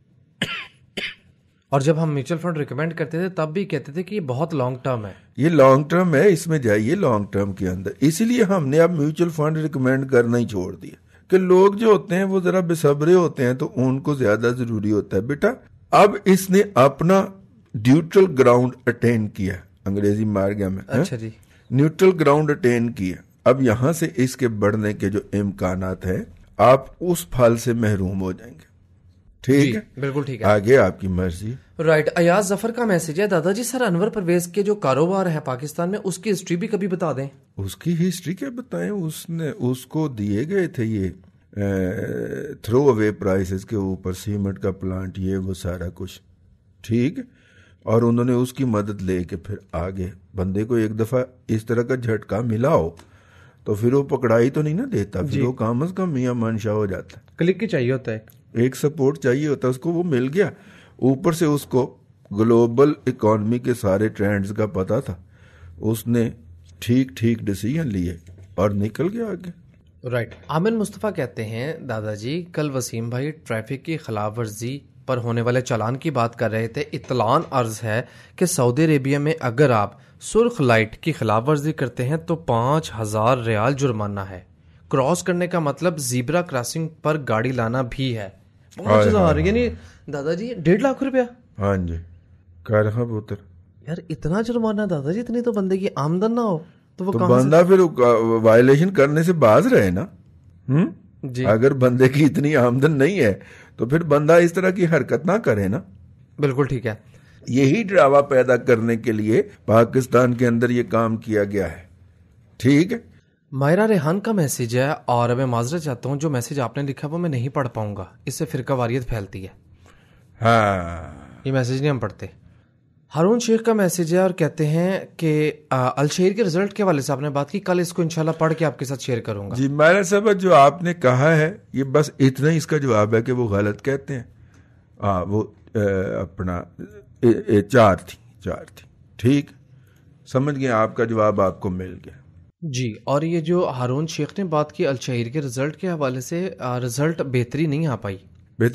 اور جب ہم میوچل فنڈ ریکمینڈ کرتے تھے تب بھی کہتے تھے کہ یہ بہت لانگ ٹرم ہے، یہ لانگ ٹرم ہے، اس میں جائیے لانگ ٹرم کے اندر. اسی لیے ہم نے اب میوچل فنڈ ریکمینڈ کرنا ہی چھوڑ دیا کہ لوگ جو ہوتے ہیں وہ ذرا بےصبرے ہوتے ہیں تو ان کو زیادہ ضروری ہوتا ہے. بیٹا اب اس نے اپنا نیوٹرل گراؤنڈ اٹین کیا، انگریزی مار گیا میں. اچھا جی، نیوٹرل گراؤنڈ اٹین کیا. اب یہاں سے اس کے بڑھنے کے جو امکانات ہیں آپ اس پھل سے محروم ہو جائیں گے. ٹھیک ہے، بالکل ٹھیک ہے، آگے آپ کی مرضی. رائٹ. ایاز ظفر کا میسج ہے، دادا جی سر انور پرویز کے جو کاروبار ہے پاکستان میں اس کی ہسٹری بھی کبھی بتا دیں. اس کی ہسٹری کیا بتائیں، اس کو دیے گئے تھے یہ تھرو اوے پرائسز کے اوپر سیمنٹ کا پلانٹ، یہ وہ سارا کچھ. ٹھیک، اور انہوں نے اس کی مدد لے کے پھر آگے. بندے کو ایک دفعہ اس طرح کا جھٹکا ملا ہو تو پھر وہ پکڑائی تو نہیں نہ دیتا، پھر وہ کام از کم میاں منشا ہو جاتا ہے. کلک کی چاہیے ہوتا ہے، ایک سپورٹ چاہیے ہوتا ہے اس کو. وہ مل گیا، اوپر سے اس کو گلوبل اکانومی کے سارے ٹرینڈز کا پتا تھا، اس نے ٹھیک ڈیسیژن لیے اور نکل گیا آگے. رائٹ. عامر مصطفیٰ کہتے ہیں دادا جی کل وسیم بھائی ٹریفک کی خلاف ورزی پر ہونے والے چالان کی بات کر رہے تھے. اطلاع عرض ہے کہ سعودی عربیہ میں اگر آپ سرخ لائٹ کی خلاف ورزی کرتے ہیں تو 5,000 ریال جرمانہ ہے. کراس کرنے کا مطلب زیبرا کراسنگ پر گاڑی لانا بھی ہے. 5,000 یعنی دادا جی 1.5 لاکھ روپیہ. ہاں جی، کہہ رہا پوتر یار اتنا جرمانہ دادا جی، اتنی تو بندے کی آمدن نہ ہو تو وہ بندہ پھر وائلیشن کرنے سے باز رہے نا. جی اگر بندے کی اتنی آمدن نہیں ہے تو پھر بندہ اس طرح کی حرکت نہ کرے نا. بالکل ٹھیک ہے. یہی ڈراوا پیدا کرنے کے لیے پاکستان کے اندر یہ کام کیا گیا ہے. ٹھیک ہے. مائرہ ریحان کا میسج ہے، اور میں معذرت چاہتا ہوں جو میسج آپ نے لکھا وہ میں نہیں پڑھ پاؤں گا، اس سے فرقہ واریت پھیلتی ہے. ہاں، یہ میسج نہیں ہم پڑھتے. ہارون شیخ کا میسج ہے اور کہتے ہیں کہ الشیر کے رزلٹ کے والے سے آپ نے بات کی، کل اس کو انشاءاللہ پڑھ کے آپ کے ساتھ شیئر کروں گا. جی مائرہ صاحب، جو آپ نے کہا ہے یہ بس اتنا ہی اس کا جواب ہے کہ وہ غلط کہتے ہیں. وہ اپنا 4 تھی. ٹھیک، سمجھ گئے، آپ کا جواب آپ کو مل گیا. جی. اور یہ جو ہارون شیخ نے بات کی الشہیر کے رزلٹ کے حوالے سے، رزلٹ بہتری نہیں آ پائی.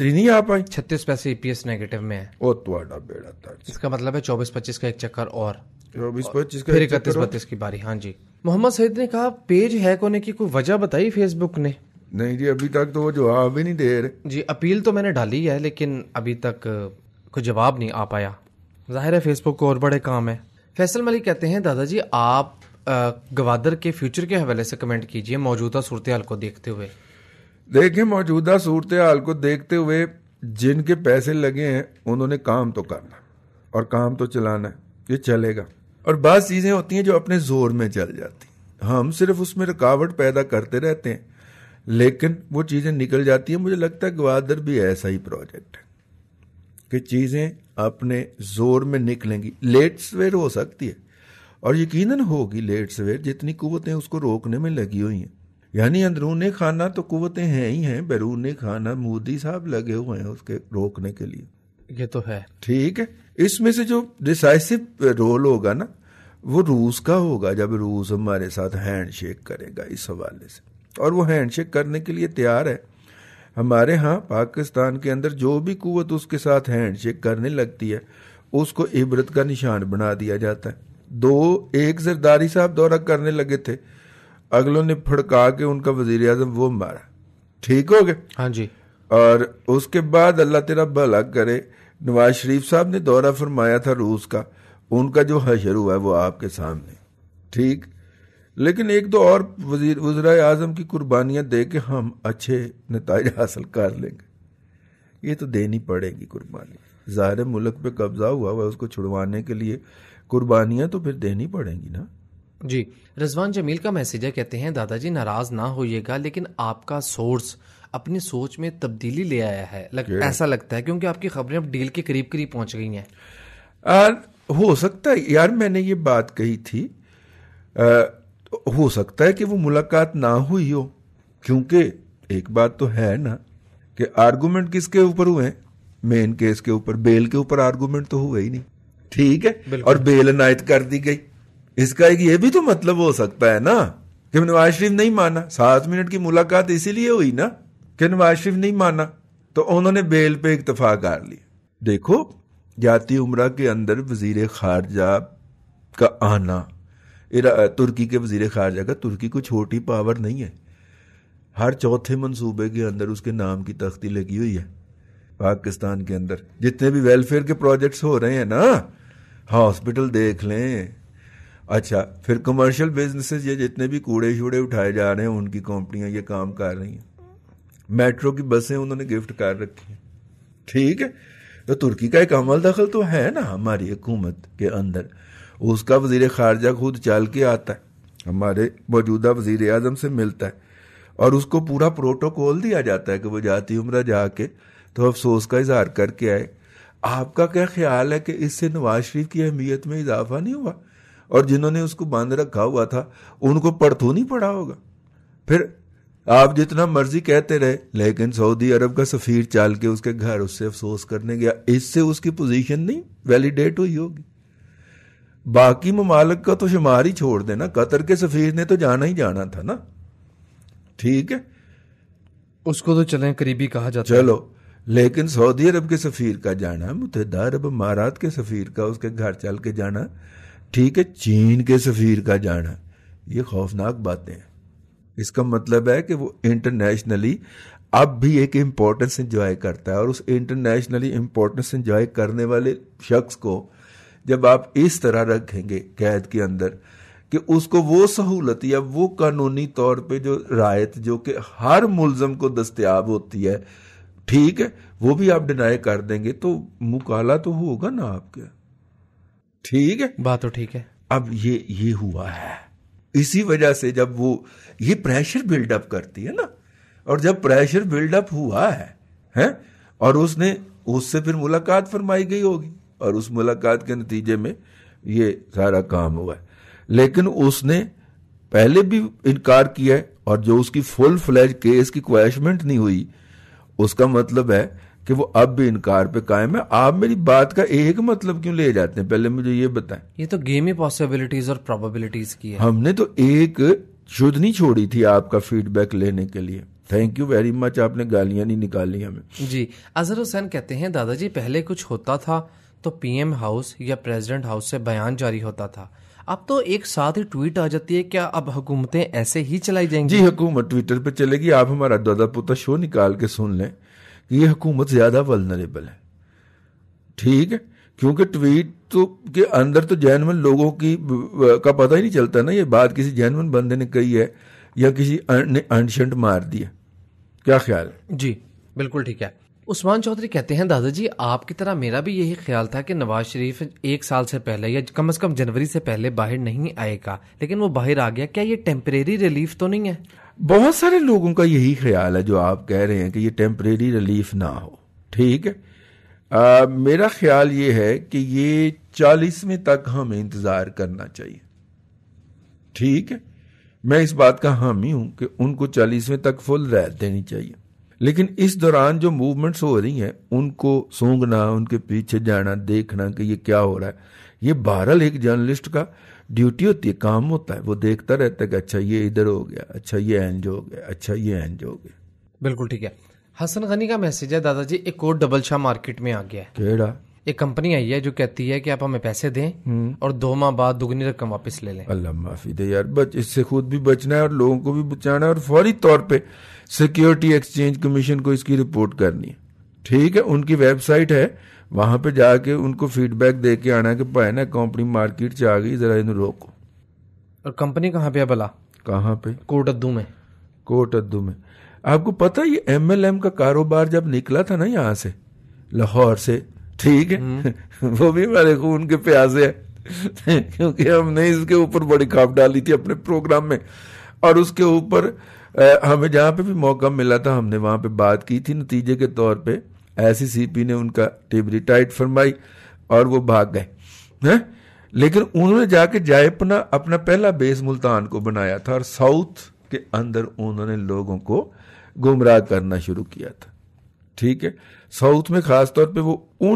36 پیسے EPS نیگیٹو میں ہے. او تواڈا بیڑا ترس. اس کا مطلب ہے 24-25 کا ایک چکر اور 24-25 کا پھر 31-32 کی باری. ہاں جی. محمد سعید نے کہا پیج ہیک ہونے کی کوئی وجہ بتائی فیس بک نے؟ نہیں جی، ابھی تک تو وہ جواب ہی نہیں دے رہے. جی اپیل تو میں نے ڈالی ہے لیکن ابھی تک کوئی جواب نہیں آ پایا. ظاہر ہے فیس بک کو اور بڑے کام ہے. فیصل ملک کہتے ہیں دادا جی آپ گوادر کے فیوچر کے حوالے سے کمنٹ کیجئے موجودہ صورتحال کو دیکھتے ہوئے. دیکھیں، موجودہ صورتحال کو دیکھتے ہوئے جن کے پیسے لگے ہیں انہوں نے کام تو کرنا اور کام تو چلانا ہے، یہ چلے گا. اور بعض چیزیں ہوتی ہیں جو اپنے زور میں چل جاتی ہیں، ہم صرف اس میں رکاوٹ پیدا کرتے رہتے ہیں لیکن وہ چیزیں نکل جاتی ہیں. مجھے لگتا ہے گوادر بھی ایسا ہی پروجیکٹ ہے کہ چیزیں اپنے زور میں نکلیں گی. لیٹ سویر ہو سکتی ہے اور یقیناً ہوگی لیٹ سویر، جتنی قوتیں اس کو روکنے میں لگی ہوئی ہیں. یعنی اندرون خانہ تو قوتیں ہیں ہی ہیں، بیرون خانہ مودی صاحب لگے ہوئے ہیں اس کے روکنے کے لیے. یہ تو ہے. ٹھیک ہے. اس میں سے جو ڈیسائسو رول ہوگا نا وہ روس کا ہوگا، جب روس ہمارے ساتھ ہینڈ شیک کرے گا اس حوالے سے، اور وہ ہینڈ شیک کرنے کے لیے تیار ہے. ہمارے ہاں پاکستان کے اندر جو بھی قوت اس کے ساتھ ہینڈ شیک کرنے لگتی ہے اس کو عبرت کا نشان بنا دیا جاتا ہے. ایک زرداری صاحب دورہ کرنے لگے تھے، اگلوں نے پھڑکا کے ان کا وزیر اعظم وہ مارا. ٹھیک ہو گیا. ہاں جی. اور اس کے بعد اللہ تیرا بھلا کرے نواز شریف صاحب نے دورہ فرمایا تھا روس کا، ان کا جو حشر ہوا ہے وہ آپ کے سامنے. ٹھیک. لیکن ایک دو اور وزرائے اعظم کی قربانیاں دے کے ہم اچھے نتائج حاصل کر لیں گے. یہ تو دینی پڑے گی قربانی. ظاہر ملک پہ قبضہ ہوا ہوا اس کو چھڑوانے کے لیے قربانیاں تو پھر دینی پڑیں گی نا. جی رضوان جمیل کا میسج ہے, کہتے ہیں دادا جی ناراض نہ ہوئیے گا لیکن آپ کا سورس اپنی سوچ میں تبدیلی لے آیا ہے, ایسا لگتا ہے کیونکہ آپ کی خبریں اب ڈیل کے قریب قریب پہنچ گئی ہیں. ہو سکتا ہے یار, میں نے یہ بات کہی تھی, ہو سکتا ہے کہ وہ ملاقات نہ ہوئی ہو, کیونکہ ایک بات تو ہے نا کہ آرگومنٹ کس کے اوپر ہوئے ہیں, مین کیس کے اوپر. بیل کے اوپر آرگومنٹ تو ہوئے ہی نہیں, ٹھیک ہے, اور بیل عنایت کر دی گئی. اس کا ایک یہ بھی تو مطلب ہو سکتا ہے نا کہ نواز شریف نہیں مانا. 7 منٹ کی ملاقات اسی لیے ہوئی نا کہ نواز شریف نہیں مانا, تو انہوں نے بیل پہ اکتفا کر لی. دیکھو جاتی عمرہ کے اندر وزیر خارجہ کا آنا, ترکی کے وزیر خارجہ کا, ترکی کو چھوٹی پاور نہیں ہے. ہر چوتھے منصوبے کے اندر اس کے نام کی تختی لگی ہوئی ہے. پاکستان کے اندر جتنے بھی ویلفیئر کے پروجیکٹس ہو رہے ہیں نا, ہاسپٹل دیکھ لیں, اچھا پھر کمرشل بزنسز, یہ جتنے بھی کوڑے شوڑے اٹھائے جا رہے ہیں ان کی کمپنیاں یہ کام کر رہی ہیں. میٹرو کی بسیں انہوں نے گفٹ کر رکھی ہیں, ٹھیک ہے. تو ترکی کا ایک عمل دخل تو ہے نا ہماری حکومت کے اندر. اس کا وزیر خارجہ خود چل کے آتا ہے, ہمارے موجودہ وزیر اعظم سے ملتا ہے, اور اس کو پورا پروٹوکول دیا جاتا ہے کہ وہ جاتی عمرہ جا کے تو افسوس کا اظہار کر کے آئے. آپ کا کیا خیال ہے کہ اس سے نواز شریف کی اہمیت میں اضافہ نہیں ہوا؟ اور جنہوں نے اس کو باندھ رکھا ہوا تھا ان کو پڑھتو نہیں پڑا ہوگا؟ پھر آپ جتنا مرضی کہتے رہے, لیکن سعودی عرب کا سفیر چال کے اس کے گھر اس سے افسوس کرنے گیا, اس سے اس کی پوزیشن نہیں ویلیڈیٹ ہوئی ہوگی. باقی ممالک کا تو شمار ہی چھوڑ دینا, قطر کے سفیر نے تو جانا ہی جانا تھا نا, ٹھیک ہے, اس کو تو چلیں قریبی کہا جاتا ہے. چلو, لیکن سعودی عرب کے سفیر کا جانا, متحدہ عرب امارات کے سفیر کا اس کے گھر چل کے جانا, ٹھیک ہے, چین کے سفیر کا جانا, یہ خوفناک باتیں ہیں. اس کا مطلب ہے کہ وہ انٹرنیشنلی اب بھی ایک امپورٹنس انجوائے کرتا ہے, اور اس انٹرنیشنلی امپورٹنس انجوائے کرنے والے شخص کو جب آپ اس طرح رکھیں گے قید کے اندر کہ اس کو وہ سہولت یا وہ قانونی طور پہ جو رعایت جو کہ ہر ملزم کو دستیاب ہوتی ہے, ٹھیک ہے, وہ بھی آپ ڈینائی کر دیں گے, تو مکالا تو ہوگا نا آپ کے, ٹھیک ہے, بات تو ٹھیک ہے. اب یہ ہوا ہے, اسی وجہ سے جب وہ یہ پریشر بلڈ اپ کرتی ہے نا, اور جب پریشر بلڈ اپ ہوا ہے اور اس سے پھر ملاقات فرمائی گئی ہوگی, اور اس ملاقات کے نتیجے میں یہ سارا کام ہوا ہے. لیکن اس نے پہلے بھی انکار کیا ہے, اور جو اس کی فل فلیج کیس کی کویشمنٹ نہیں ہوئی, اس کا مطلب ہے کہ وہ اب بھی انکار پہ قائم ہے. آپ میری بات کا ایک مطلب کیوں لے جاتے ہیں, پہلے مجھے یہ بتائیں. یہ تو گیم ہی پاسبلٹیز اور پروبیبلٹیز کی ہے. ہم نے تو ایک شدھ نہیں چھوڑی تھی آپ کا فیڈ بیک لینے کے لیے. تھینک یو ویری مچ, آپ نے گالیاں نہیں نکالی ہمیں. جی اظہر حسین کہتے ہیں دادا جی پہلے کچھ ہوتا تھا تو پی ایم ہاؤس یا پریزیڈنٹ ہاؤس سے بیان جاری ہوتا تھا, اب تو ایک ساتھ ہی ٹویٹ آ جاتی ہے. کیا اب حکومتیں ایسے ہی چلائی جائیں گی؟ جی حکومت ٹویٹر پہ چلے گی. آپ ہمارا دادا پوتا شو نکال کے سن لیں کہ یہ حکومت زیادہ ولنریبل ہے, ٹھیک ہے, کیونکہ ٹویٹ تو کے اندر تو جینون لوگوں کی کا پتہ ہی نہیں چلتا نا, یہ بات کسی جینون بندے نے کہی ہے یا کسی نے انشنٹ مار دیا. کیا خیال ہے؟ جی بالکل ٹھیک ہے. عثمان چودھری کہتے ہیں دادا جی آپ کی طرح میرا بھی یہی خیال تھا کہ نواز شریف 1 سال سے پہلے یا کم از کم جنوری سے پہلے باہر نہیں آئے گا, لیکن وہ باہر آ گیا. کیا یہ ٹیمپریری ریلیف تو نہیں ہے؟ بہت سارے لوگوں کا یہی خیال ہے جو آپ کہہ رہے ہیں کہ یہ ٹیمپریری ریلیف نہ ہو, ٹھیک ہے. میرا خیال یہ ہے کہ یہ 40ویں تک ہمیں انتظار کرنا چاہیے, ٹھیک ہے. میں اس بات کا حامی ہوں کہ ان کو 40ویں تک فل رعایت دینی چاہیے, لیکن اس دوران جو موومنٹس ہو رہی ہیں ان کو سونگنا, ان کے پیچھے جانا, دیکھنا کہ یہ کیا ہو رہا ہے, یہ بہرحال ایک جرنلسٹ کا ڈیوٹی ہوتی ہے, کام ہوتا ہے. وہ دیکھتا رہتا ہے کہ اچھا یہ ادھر ہو گیا, اچھا یہ اینج ہو گیا, اچھا یہ اینج ہو گیا. بالکل ٹھیک ہے. حسن غنی کا میسج ہے دادا جی ایک اور ڈبل شاہ مارکیٹ میں آ گیا ہے. کیڑا؟ ایک کمپنی آئی ہے جو کہتی ہے کہ آپ ہمیں پیسے دیں اور 2 ماہ بعد دگنی رقم واپس لے لیں. اللہ معافی دے یار, اس سے خود بھی بچنا ہے اور لوگوں کو بھی بچانا ہے, اور فوری طور پہ سیکیورٹی ایکسچینج کمیشن کو اس کی رپورٹ کرنی ہے, ٹھیک ہے. ان کی ویب سائٹ ہے, وہاں پہ جا کے ان کو فیڈ بیک دے کے آنا کہ بھائی نا کمپنی مارکیٹ سے آ گئی, ذرا انہیں روکو. اور کمپنی کہاں پہ ہے بلا؟ کہاں پہ؟ کوٹ ادو میں. کوٹ ادو میں. آپ کو پتا یہ MLM کا کاروبار جب نکلا تھا نا یہاں سے لاہور سے, ٹھیک ہے, وہ بھی ہمارے خون کے پیاسے ہے کیونکہ ہم نے اس کے اوپر بڑی کھاپ ڈالی تھی اپنے پروگرام میں, اور اس کے اوپر ہمیں جہاں پہ بھی موقع ملا تھا ہم نے وہاں پہ بات کی تھی. نتیجے کے طور پہ ایسی CP نے ان کا ٹیبری ٹائٹ فرمائی اور وہ بھاگ گئے. لیکن انہوں نے جا کے جائپنا اپنا پہلا بیس ملتان کو بنایا تھا, اور ساؤتھ کے اندر انہوں نے لوگوں کو گمراہ کرنا شروع کیا تھا. ٹھیک ہے, ساؤتھ میں خاص طور پہ وہ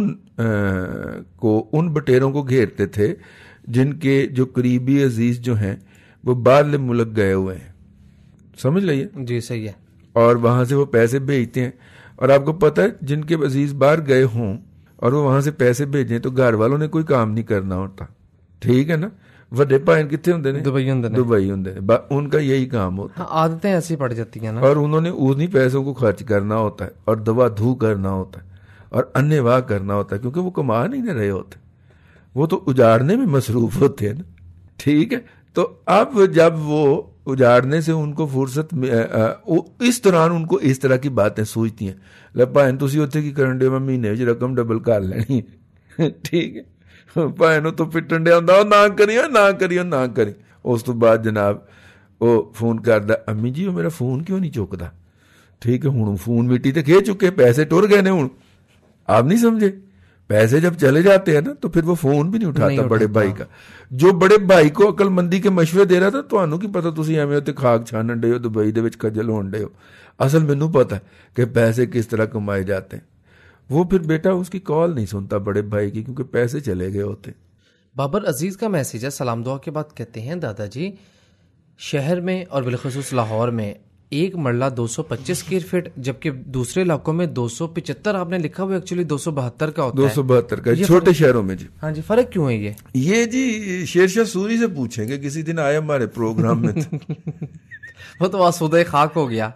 ان بٹیروں کو گھیرتے تھے جن کے جو قریبی عزیز جو ہیں وہ باہر ملک گئے ہوئے ہیں, سمجھ لئیے. جی صحیح ہے. اور وہاں سے وہ پیسے بھیجتے ہیں, اور آپ کو پتہ ہے جن کے عزیز باہر گئے ہوں اور وہ وہاں سے پیسے بھیجیں تو گھر والوں نے کوئی کام نہیں کرنا ہوتا. ٹھیک ہے نا, وڈے بھائن کتنے ہوندے نے؟ دبئی ہوندے نے, ان کا یہی کام ہوتا ہے. عادتیں ایسی پڑ جاتی ہیں نا, اور انہوں نے انہی پیسوں کو خرچ کرنا ہوتا ہے اور دوا دھو کرنا ہوتا ہے اور اننے واہ کرنا ہوتا ہے, کیونکہ وہ کما نہیں رہے ہوتے, وہ تو اجاڑنے میں مصروف ہوتے ہیں نا. ٹھیک ہے, تو اب جب وہ اجاڑنے سے ان کو فرصت اس دوران ان کو اس طرح کی باتیں سوچتی ہیں, بھائن تسی اوتھے کی کرن دے, میں مہینے وچ رقم ڈبل کر لینی ہے. ٹھیک ہے, بھائن تو پٹن ڈیا ہوندا, نہ کری. اس تو بعد جناب وہ فون کردا, امی جی وہ میرا فون کیوں نہیں چکدا. ٹھیک ہے, ہوں فون مٹی تے کھے چکے, پیسے ٹر گئے نے. ہوں آپ نہیں سمجھے, پیسے جب چلے جاتے ہیں نا تو پھر وہ فون بھی نہیں اٹھاتا بڑے بھائی کا, جو بڑے بھائی کو عقل مندی کے مشورے دے رہا تھا. تانوں کی پتا تسی ایویں تے خاک چھانن ڈے ہو, دبئی دے وچ کھجل ہون ڈے ہو. اصل مینوں پتا ہے کہ پیسے کس طرح کمائے جاتے ہیں. وہ پھر بیٹا اس کی کال نہیں سنتا بڑے بھائی کی, کیونکہ پیسے چلے گئے ہوتے. بابر عزیز کا میسیج ہے, سلام دعا کے بعد کہتے ہیں دادا جی شہر میں اور بالخصوص لاہور میں ایک مرلہ 225 اسکوائر فٹ, جبکہ دوسرے علاقوں میں 275 آپ نے لکھا ہوا, ایکچولی 272 کا ہوتا ہے. 272 کا چھوٹے شہروں میں. جی ہاں جی, فرق کیوں ہے یہ جی شیر شاہ سوری سے پوچھیں گے, کسی دن آئے ہمارے پروگرام میں. وہ تو آسودہ خاک ہو گیا.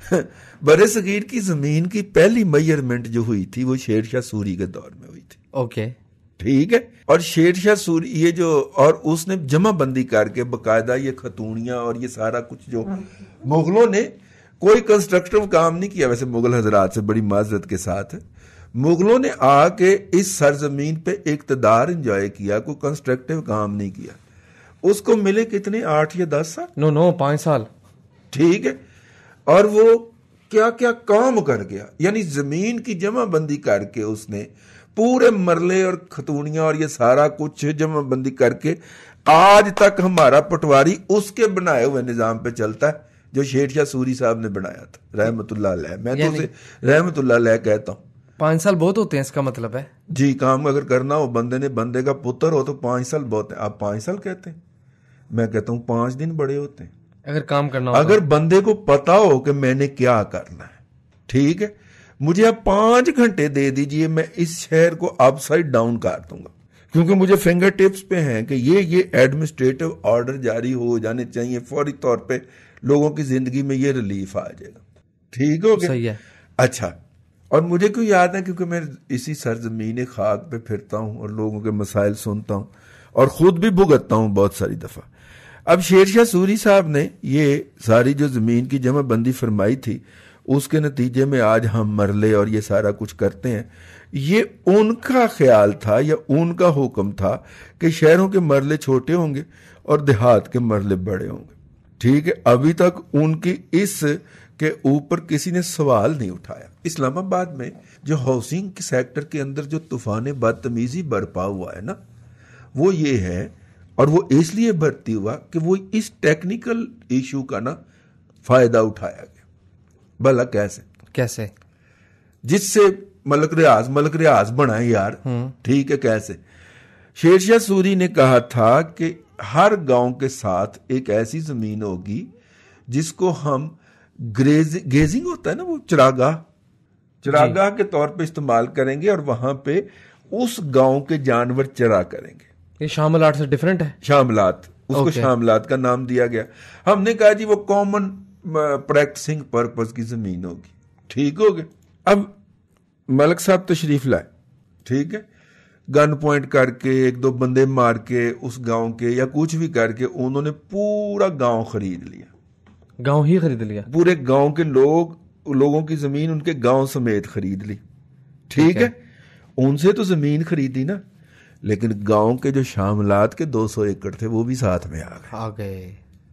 برے صغیر کی زمین کی پہلی میئرمنٹ جو ہوئی تھی وہ شیر شاہ سوری کے دور میں ہوئی تھی. اوکے ٹھیک ہے, اور شیر شاہ سوری یہ جو, اور اس نے جمع بندی کر کے باقاعدہ یہ خطونیاں اور یہ سارا کچھ, جو مغلوں نے کوئی کنسٹرکٹیو کام نہیں کیا. ویسے مغل حضرات سے بڑی معذرت کے ساتھ مغلوں نے آ کے اس سرزمین پہ اقتدار انجوائے کیا, کوئی کنسٹرکٹیو کام نہیں کیا. اس کو ملے کتنے, 8 یا 10 سال؟ نو 5 سال. ٹھیک ہے, اور وہ کیا کیا کام کر گیا. یعنی زمین کی جمع بندی کر کے اس نے پورے مرلے اور خطونیاں اور یہ سارا کچھ جمع بندی کر کے آج تک ہمارا پٹواری اس کے بنائے ہوئے نظام پہ چلتا ہے جو شیر شاہ سوری صاحب نے بنایا تھا رحمت اللہ علیہ. میں تو اسے رحمت اللہ علیہ کہتا ہوں. 5 سال بہت ہوتے ہیں, اس کا مطلب ہے جی کام اگر کرنا ہو, بندے کا پتر ہو تو 5 سال بہت ہیں. آپ 5 سال کہتے ہیں, میں کہتا ہوں 5 دن بڑے ہوتے ہیں اگر کام کرنا ہو. اگر بندے کو پتا ہو کہ میں نے کیا کرنا ہے. ٹھیک ہے, مجھے آپ 5 گھنٹے دے دیجئے, میں اس شہر کو اپ سائڈ ڈاؤن کر دوں گا, کیونکہ مجھے فنگر ٹپس پہ ہیں کہ یہ ایڈمنسٹریٹو آرڈر جاری ہو جانے چاہیے, فوری طور پہ لوگوں کی زندگی میں یہ ریلیف آ جائے گا. ٹھیک ہو گیا, صحیح ہے. اچھا, اور مجھے کیوں یاد ہے, کیونکہ میں اسی سرزمین خاک پہ پھرتا ہوں اور لوگوں کے مسائل سنتا ہوں اور خود بھی بھگتتا ہوں بہت ساری دفعہ. اب شیر شاہ سوری صاحب نے یہ ساری جو زمین کی جمع بندی فرمائی تھی, اس کے نتیجے میں آج ہم مرلے اور یہ سارا کچھ کرتے ہیں. یہ ان کا خیال تھا یا ان کا حکم تھا کہ شہروں کے مرلے چھوٹے ہوں گے اور دیہات کے مرلے بڑے ہوں گے. ٹھیک ہے, ابھی تک ان کی اس کے اوپر کسی نے سوال نہیں اٹھایا. اسلام آباد میں جو ہاؤسنگ سیکٹر کے اندر جو طوفان بدتمیزی برپا ہوا ہے نا, وہ یہ ہے, اور وہ اس لیے بھرتی ہوا کہ وہ اس ٹیکنیکل ایشو کا نا فائدہ اٹھایا گیا. بھلا کیسے جس سے ملک ریاض بنا یار. ٹھیک ہے, کیسے؟ شیر شاہ سوری نے کہا تھا کہ ہر گاؤں کے ساتھ ایک ایسی زمین ہوگی جس کو ہم گیزنگ ہوتا ہے نا, وہ چراگاہ کے طور پہ استعمال کریں گے, اور وہاں پہ اس گاؤں کے جانور چرا کریں گے. یہ شاملات سے ڈیفرنٹ ہے. شاملات, اس کو شاملات کا نام دیا گیا. ہم نے کہا جی وہ کامن پریکٹسنگ پرپز کی زمین ہوگی. ٹھیک ہو گیا. اب ملک صاحب تشریف لائے. ٹھیک ہے, गन पॉइंट करके 1-2 बंदे मार के उस गांव के या कुछ भी करके उन्होंने पूरा गांव खरीद लिया, गांव ही खरीद लिया, पूरे गांव के लोगों की जमीन उनके गांव समेत खरीद ली। ठीक है, उनसे तो जमीन खरीदी ना, लेकिन गांव के जो शामलात के 200 एकड़ थे वो भी साथ में आ गए।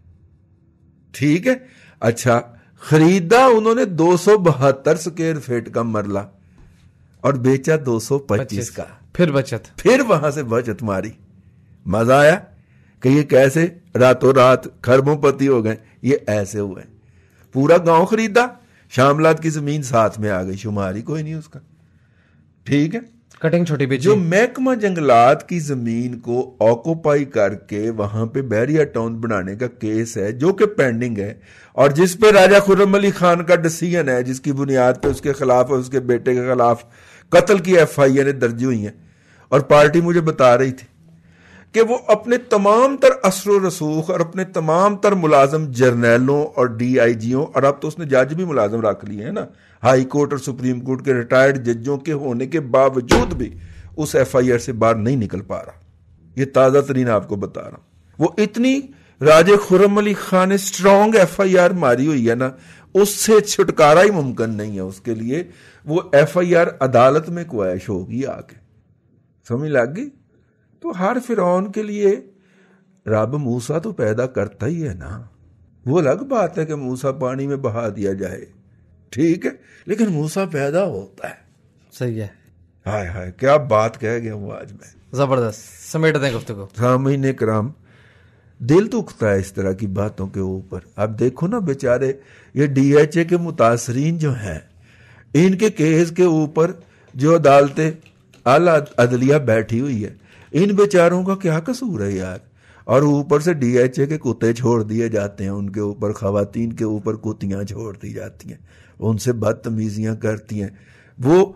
ठीक है, अच्छा, खरीदा उन्होंने 272 स्क्वायर फीट का मरला और बेचा 225 का। फिर वहां से बचत मारी। मजा आया कि ये कैसे रातों रात खरबोपति हो गए। ये ऐसे हुए, पूरा गांव खरीदा, शामलात की जमीन साथ में आ गई, शुमारी कोई नहीं उसका। ठीक है, कटिंग छोटी बेची। जो महकमा जंगलात की जमीन को ऑक्यूपाई करके वहां पे बैरियर टाउन बनाने का केस है जो कि पेंडिंग है, और जिस पे राजा खुर्रम अली खान का डिसीजन है, जिसकी बुनियाद पे उसके खिलाफ और उसके बेटे के खिलाफ कत्ल की FIR दर्ज हुई है। और पार्टी मुझे बता रही थी कि वो अपने तमाम तर असर रसूख और अपने तमाम तर मुलाजम जर्नैलों और DIGओं, और अब तो उसने जज भी मुलाजम रख लिए हैं ना, हाई कोर्ट और सुप्रीम कोर्ट के रिटायर्ड जजों के होने के बावजूद भी उस FIR से बाहर नहीं निकल पा रहा। ये ताजा तरीन आपको बता रहा हूं। वो इतनी राजे खुर्रम अली खान ने स्ट्रॉन्ग FIR मारी हुई है ना, उससे छुटकारा ही मुमकिन नहीं है उसके लिए। वो FIR अदालत में क्वैश होगी आके, समझ लग गई। तो हर फिरौन के लिए रब मूसा तो पैदा करता ही है ना। वो अलग बात है कि मूसा पानी में बहा दिया जाए, ठीक है, लेकिन मूसा पैदा होता है। सही है। हाय हाय, क्या बात कह गया हूं आज मैं, जबरदस्त समेट दें गुफ्तगू। सामीन कराम, दिल दुखता है इस तरह की बातों के ऊपर। अब देखो ना बेचारे ये DHA के मुतासरीन जो हैं, इनके केस के ऊपर जो अदालतें आला अदलिया बैठी हुई है, इन बेचारों का क्या कसूर है यार। और ऊपर से DHA के कुत्ते छोड़ दिए जाते हैं उनके ऊपर, खवातीन के ऊपर कुत्तियां छोड़ दी जाती हैं, उनसे बदतमीजियां करती हैं। वो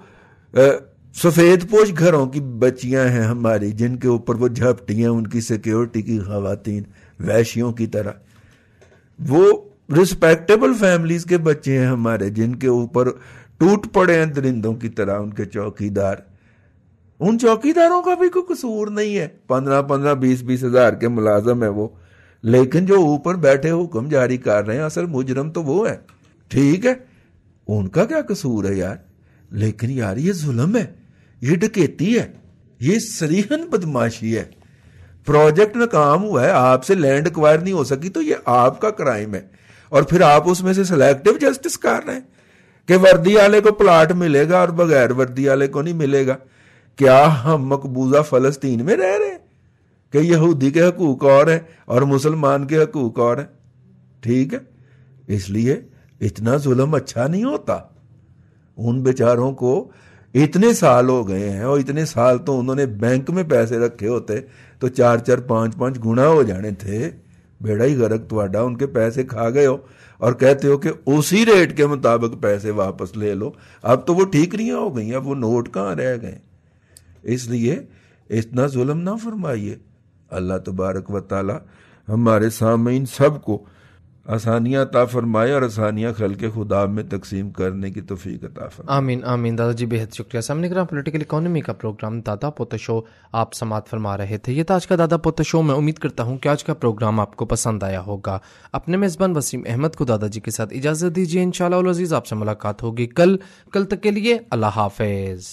सफेद पोश घरों की बच्चियां हैं हमारी, जिनके ऊपर वो झपटी हैं उनकी सिक्योरिटी की खवातीन, वैश्यों की तरह। वो रिस्पेक्टेबल फैमिलीज के बच्चे हैं हमारे, जिनके ऊपर टूट पड़े हैं दरिंदों की तरह उनके चौकीदार। उन चौकीदारों का भी कोई कसूर नहीं है, 15-15, 20-20 हजार के मुलाजम है वो, लेकिन जो ऊपर बैठे हुक्म जारी कर रहे हैं असल मुजरम तो वो है। ठीक है, उनका क्या कसूर है यार। लेकिन यार ये जुल्म है, ये डकैती है, ये सरीहन बदमाशी है। प्रोजेक्ट नाकाम हुआ है, आपसे लैंड एक्वायर नहीं हो सकी तो ये आपका क्राइम है, और फिर आप उसमें से सिलेक्टिव जस्टिस कर रहे हैं कि वर्दी वाले को प्लाट मिलेगा और बगैर वर्दी वाले को नहीं मिलेगा। क्या हम मकबूजा फलस्तीन में रह रहे हैं कि यहूदी के हकूक और हैं और मुसलमान के हकूक और हैं? ठीक है, इसलिए इतना जुल्म अच्छा नहीं होता। उन बेचारों को इतने साल हो गए हैं, और इतने साल तो उन्होंने बैंक में पैसे रखे होते तो 4-4, 5-5 गुना हो जाने थे। बेड़ा ही गर्क तुहाडा, उनके पैसे खा गए हो और कहते हो कि उसी रेट के मुताबिक पैसे वापस ले लो। अब तो वो ठीकरियां हो गई, अब वो नोट कहाँ रह गए। इसलिए इतना जुल्म ना फरमाइए। अल्लाह तबारक व तआला हमारे सामीन सबको आसानियां अता फरमाए और आसानियां खल्के खुदा में तकसीम करने की तौफीक अता फरमाए। आमीन आमीन। दादाजी बेहद शुक्रिया। सामने ग्राम पॉलिटिकल इकोनॉमी का प्रोग्राम दादा पोता शो आप समात फरमा रहे थे। ये था आज का दादा पोता शो। मैं उम्मीद करता हूँ कि आज का प्रोग्राम आपको पसंद आया होगा। अपने मेजबान वसीम अहमद को दादाजी के साथ इजाजत दीजिए। इंशाअल्लाह उल अजीज आपसे मुलाकात होगी कल तक के लिए अल्लाह हाफिज।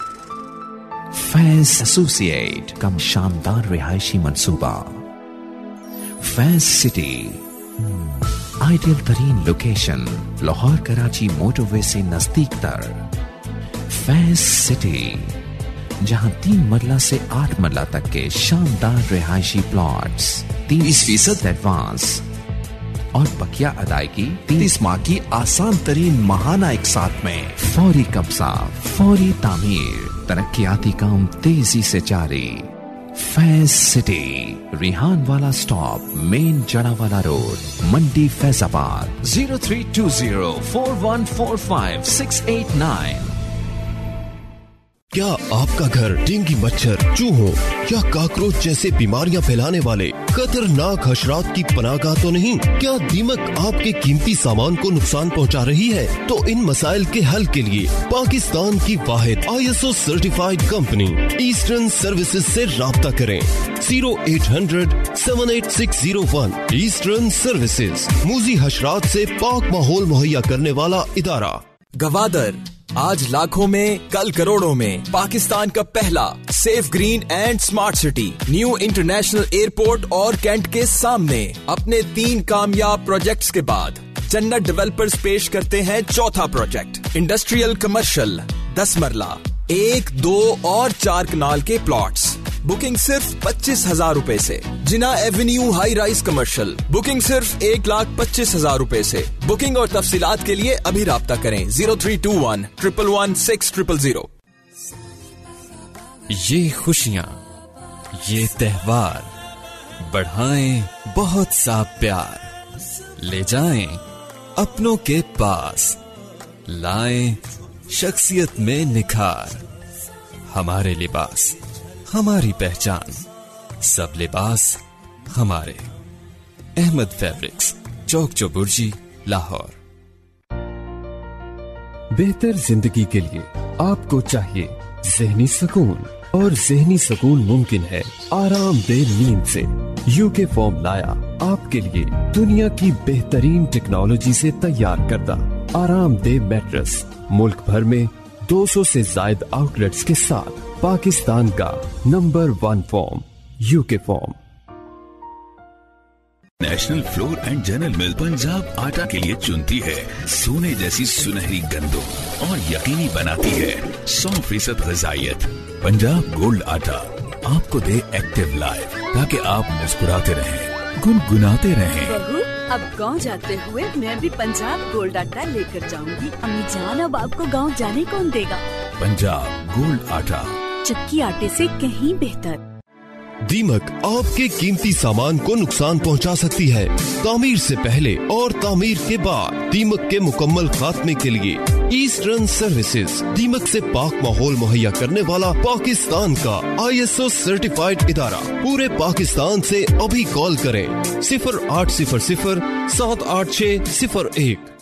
फैज एसोसिएट कम शानदार रिहायशी मंसूबा, फैज सिटी, आइडियल तरीन लोकेशन, लाहौर कराची मोटरवे से नजदीक तर। फैज सिटी, जहां 3 मरला से 8 मरला तक के शानदार रिहायशी प्लॉट्स, 30% एडवांस और बकिया अदायगी 30 माह की आसान तरीन महाना एक साथ में। फौरी कब्जा, फौरी तामीर, तरक्याती काम तेजी से जारी। फैज सिटी, रिहान वाला stop, main Jaranwala road, Mandi Faizabad. 03204145 689। क्या आपका घर डेंगू मच्छर, चूहों या काकरोच जैसे बीमारियां फैलाने वाले खतरनाक हशरात की पनाहगाह तो नहीं? क्या दीमक आपके कीमती सामान को नुकसान पहुंचा रही है? तो इन मसाइल के हल के लिए पाकिस्तान की वाहिद ISO certified company eastern services से राब्ता करें। 0800-78601। ईस्टर्न सर्विसेज मूजी हशरात से पाक माहौल मुहैया करने वाला इदारा। गवादर, आज लाखों में कल करोड़ों में पाकिस्तान का पहला safe green and smart city new international airport और कैंट के सामने अपने 3 कामयाब प्रोजेक्ट्स के बाद जन्नत डेवलपर्स पेश करते हैं चौथा प्रोजेक्ट इंडस्ट्रियल कमर्शियल 10 मरला 1, 2 और 4 कनाल के प्लॉट्स। बुकिंग सिर्फ 25,000 रुपए से। Jinnah avenue high rise commercial booking सिर्फ 1,25,000 रुपए से। बुकिंग और तफसीलात के लिए अभी राब्ता करें 0321 111 6000। ये खुशियाँ, ये त्योहार बढ़ाएं बहुत सा प्यार, ले जाएं अपनों के पास, लाएं शख्सियत में निखार। हमारे लिबास हमारी पहचान, सब लिबास हमारे। अहमद फैब्रिक्स, चौक चौबुर्जी, लाहौर। बेहतर जिंदगी के लिए आपको चाहिए ज़हनी सुकून, और ज़हनी सुकून मुमकिन है आरामदेह नींद से। यूके फॉर्म लाया आपके लिए दुनिया की बेहतरीन टेक्नोलॉजी से तैयार करदा आरामदेह मैट्रेस, मुल्क भर में 200 से ज्यादा आउटलेट्स के साथ पाकिस्तान का number 1 farm UK farm. National flour and general mill Punjab आटा के लिए चुनती है सोने जैसी सुनहरी गंदों और यकीनी बनाती है 100% ग़िज़ाइयत। पंजाब गोल्ड आटा आपको दे एक्टिव लाइफ ताकि आप मुस्कुराते रहें, गुनगुनाते रहें। बहू, अब गांव जाते हुए मैं भी पंजाब गोल्ड आटा लेकर जाऊंगी। अम्मी जान, अब आपको गांव जाने कौन देगा? पंजाब गोल्ड आटा, चक्की आटे से कहीं बेहतर। दीमक आपके कीमती सामान को नुकसान पहुंचा सकती है। तामीर से पहले और तामीर के बाद दीमक के मुकम्मल खात्मे के लिए ईस्टर्न सर्विसेज दीमक से पाक माहौल मुहैया करने वाला पाकिस्तान का ISO सर्टिफाइड इदारा। पूरे पाकिस्तान से अभी कॉल करें 0800 786 01।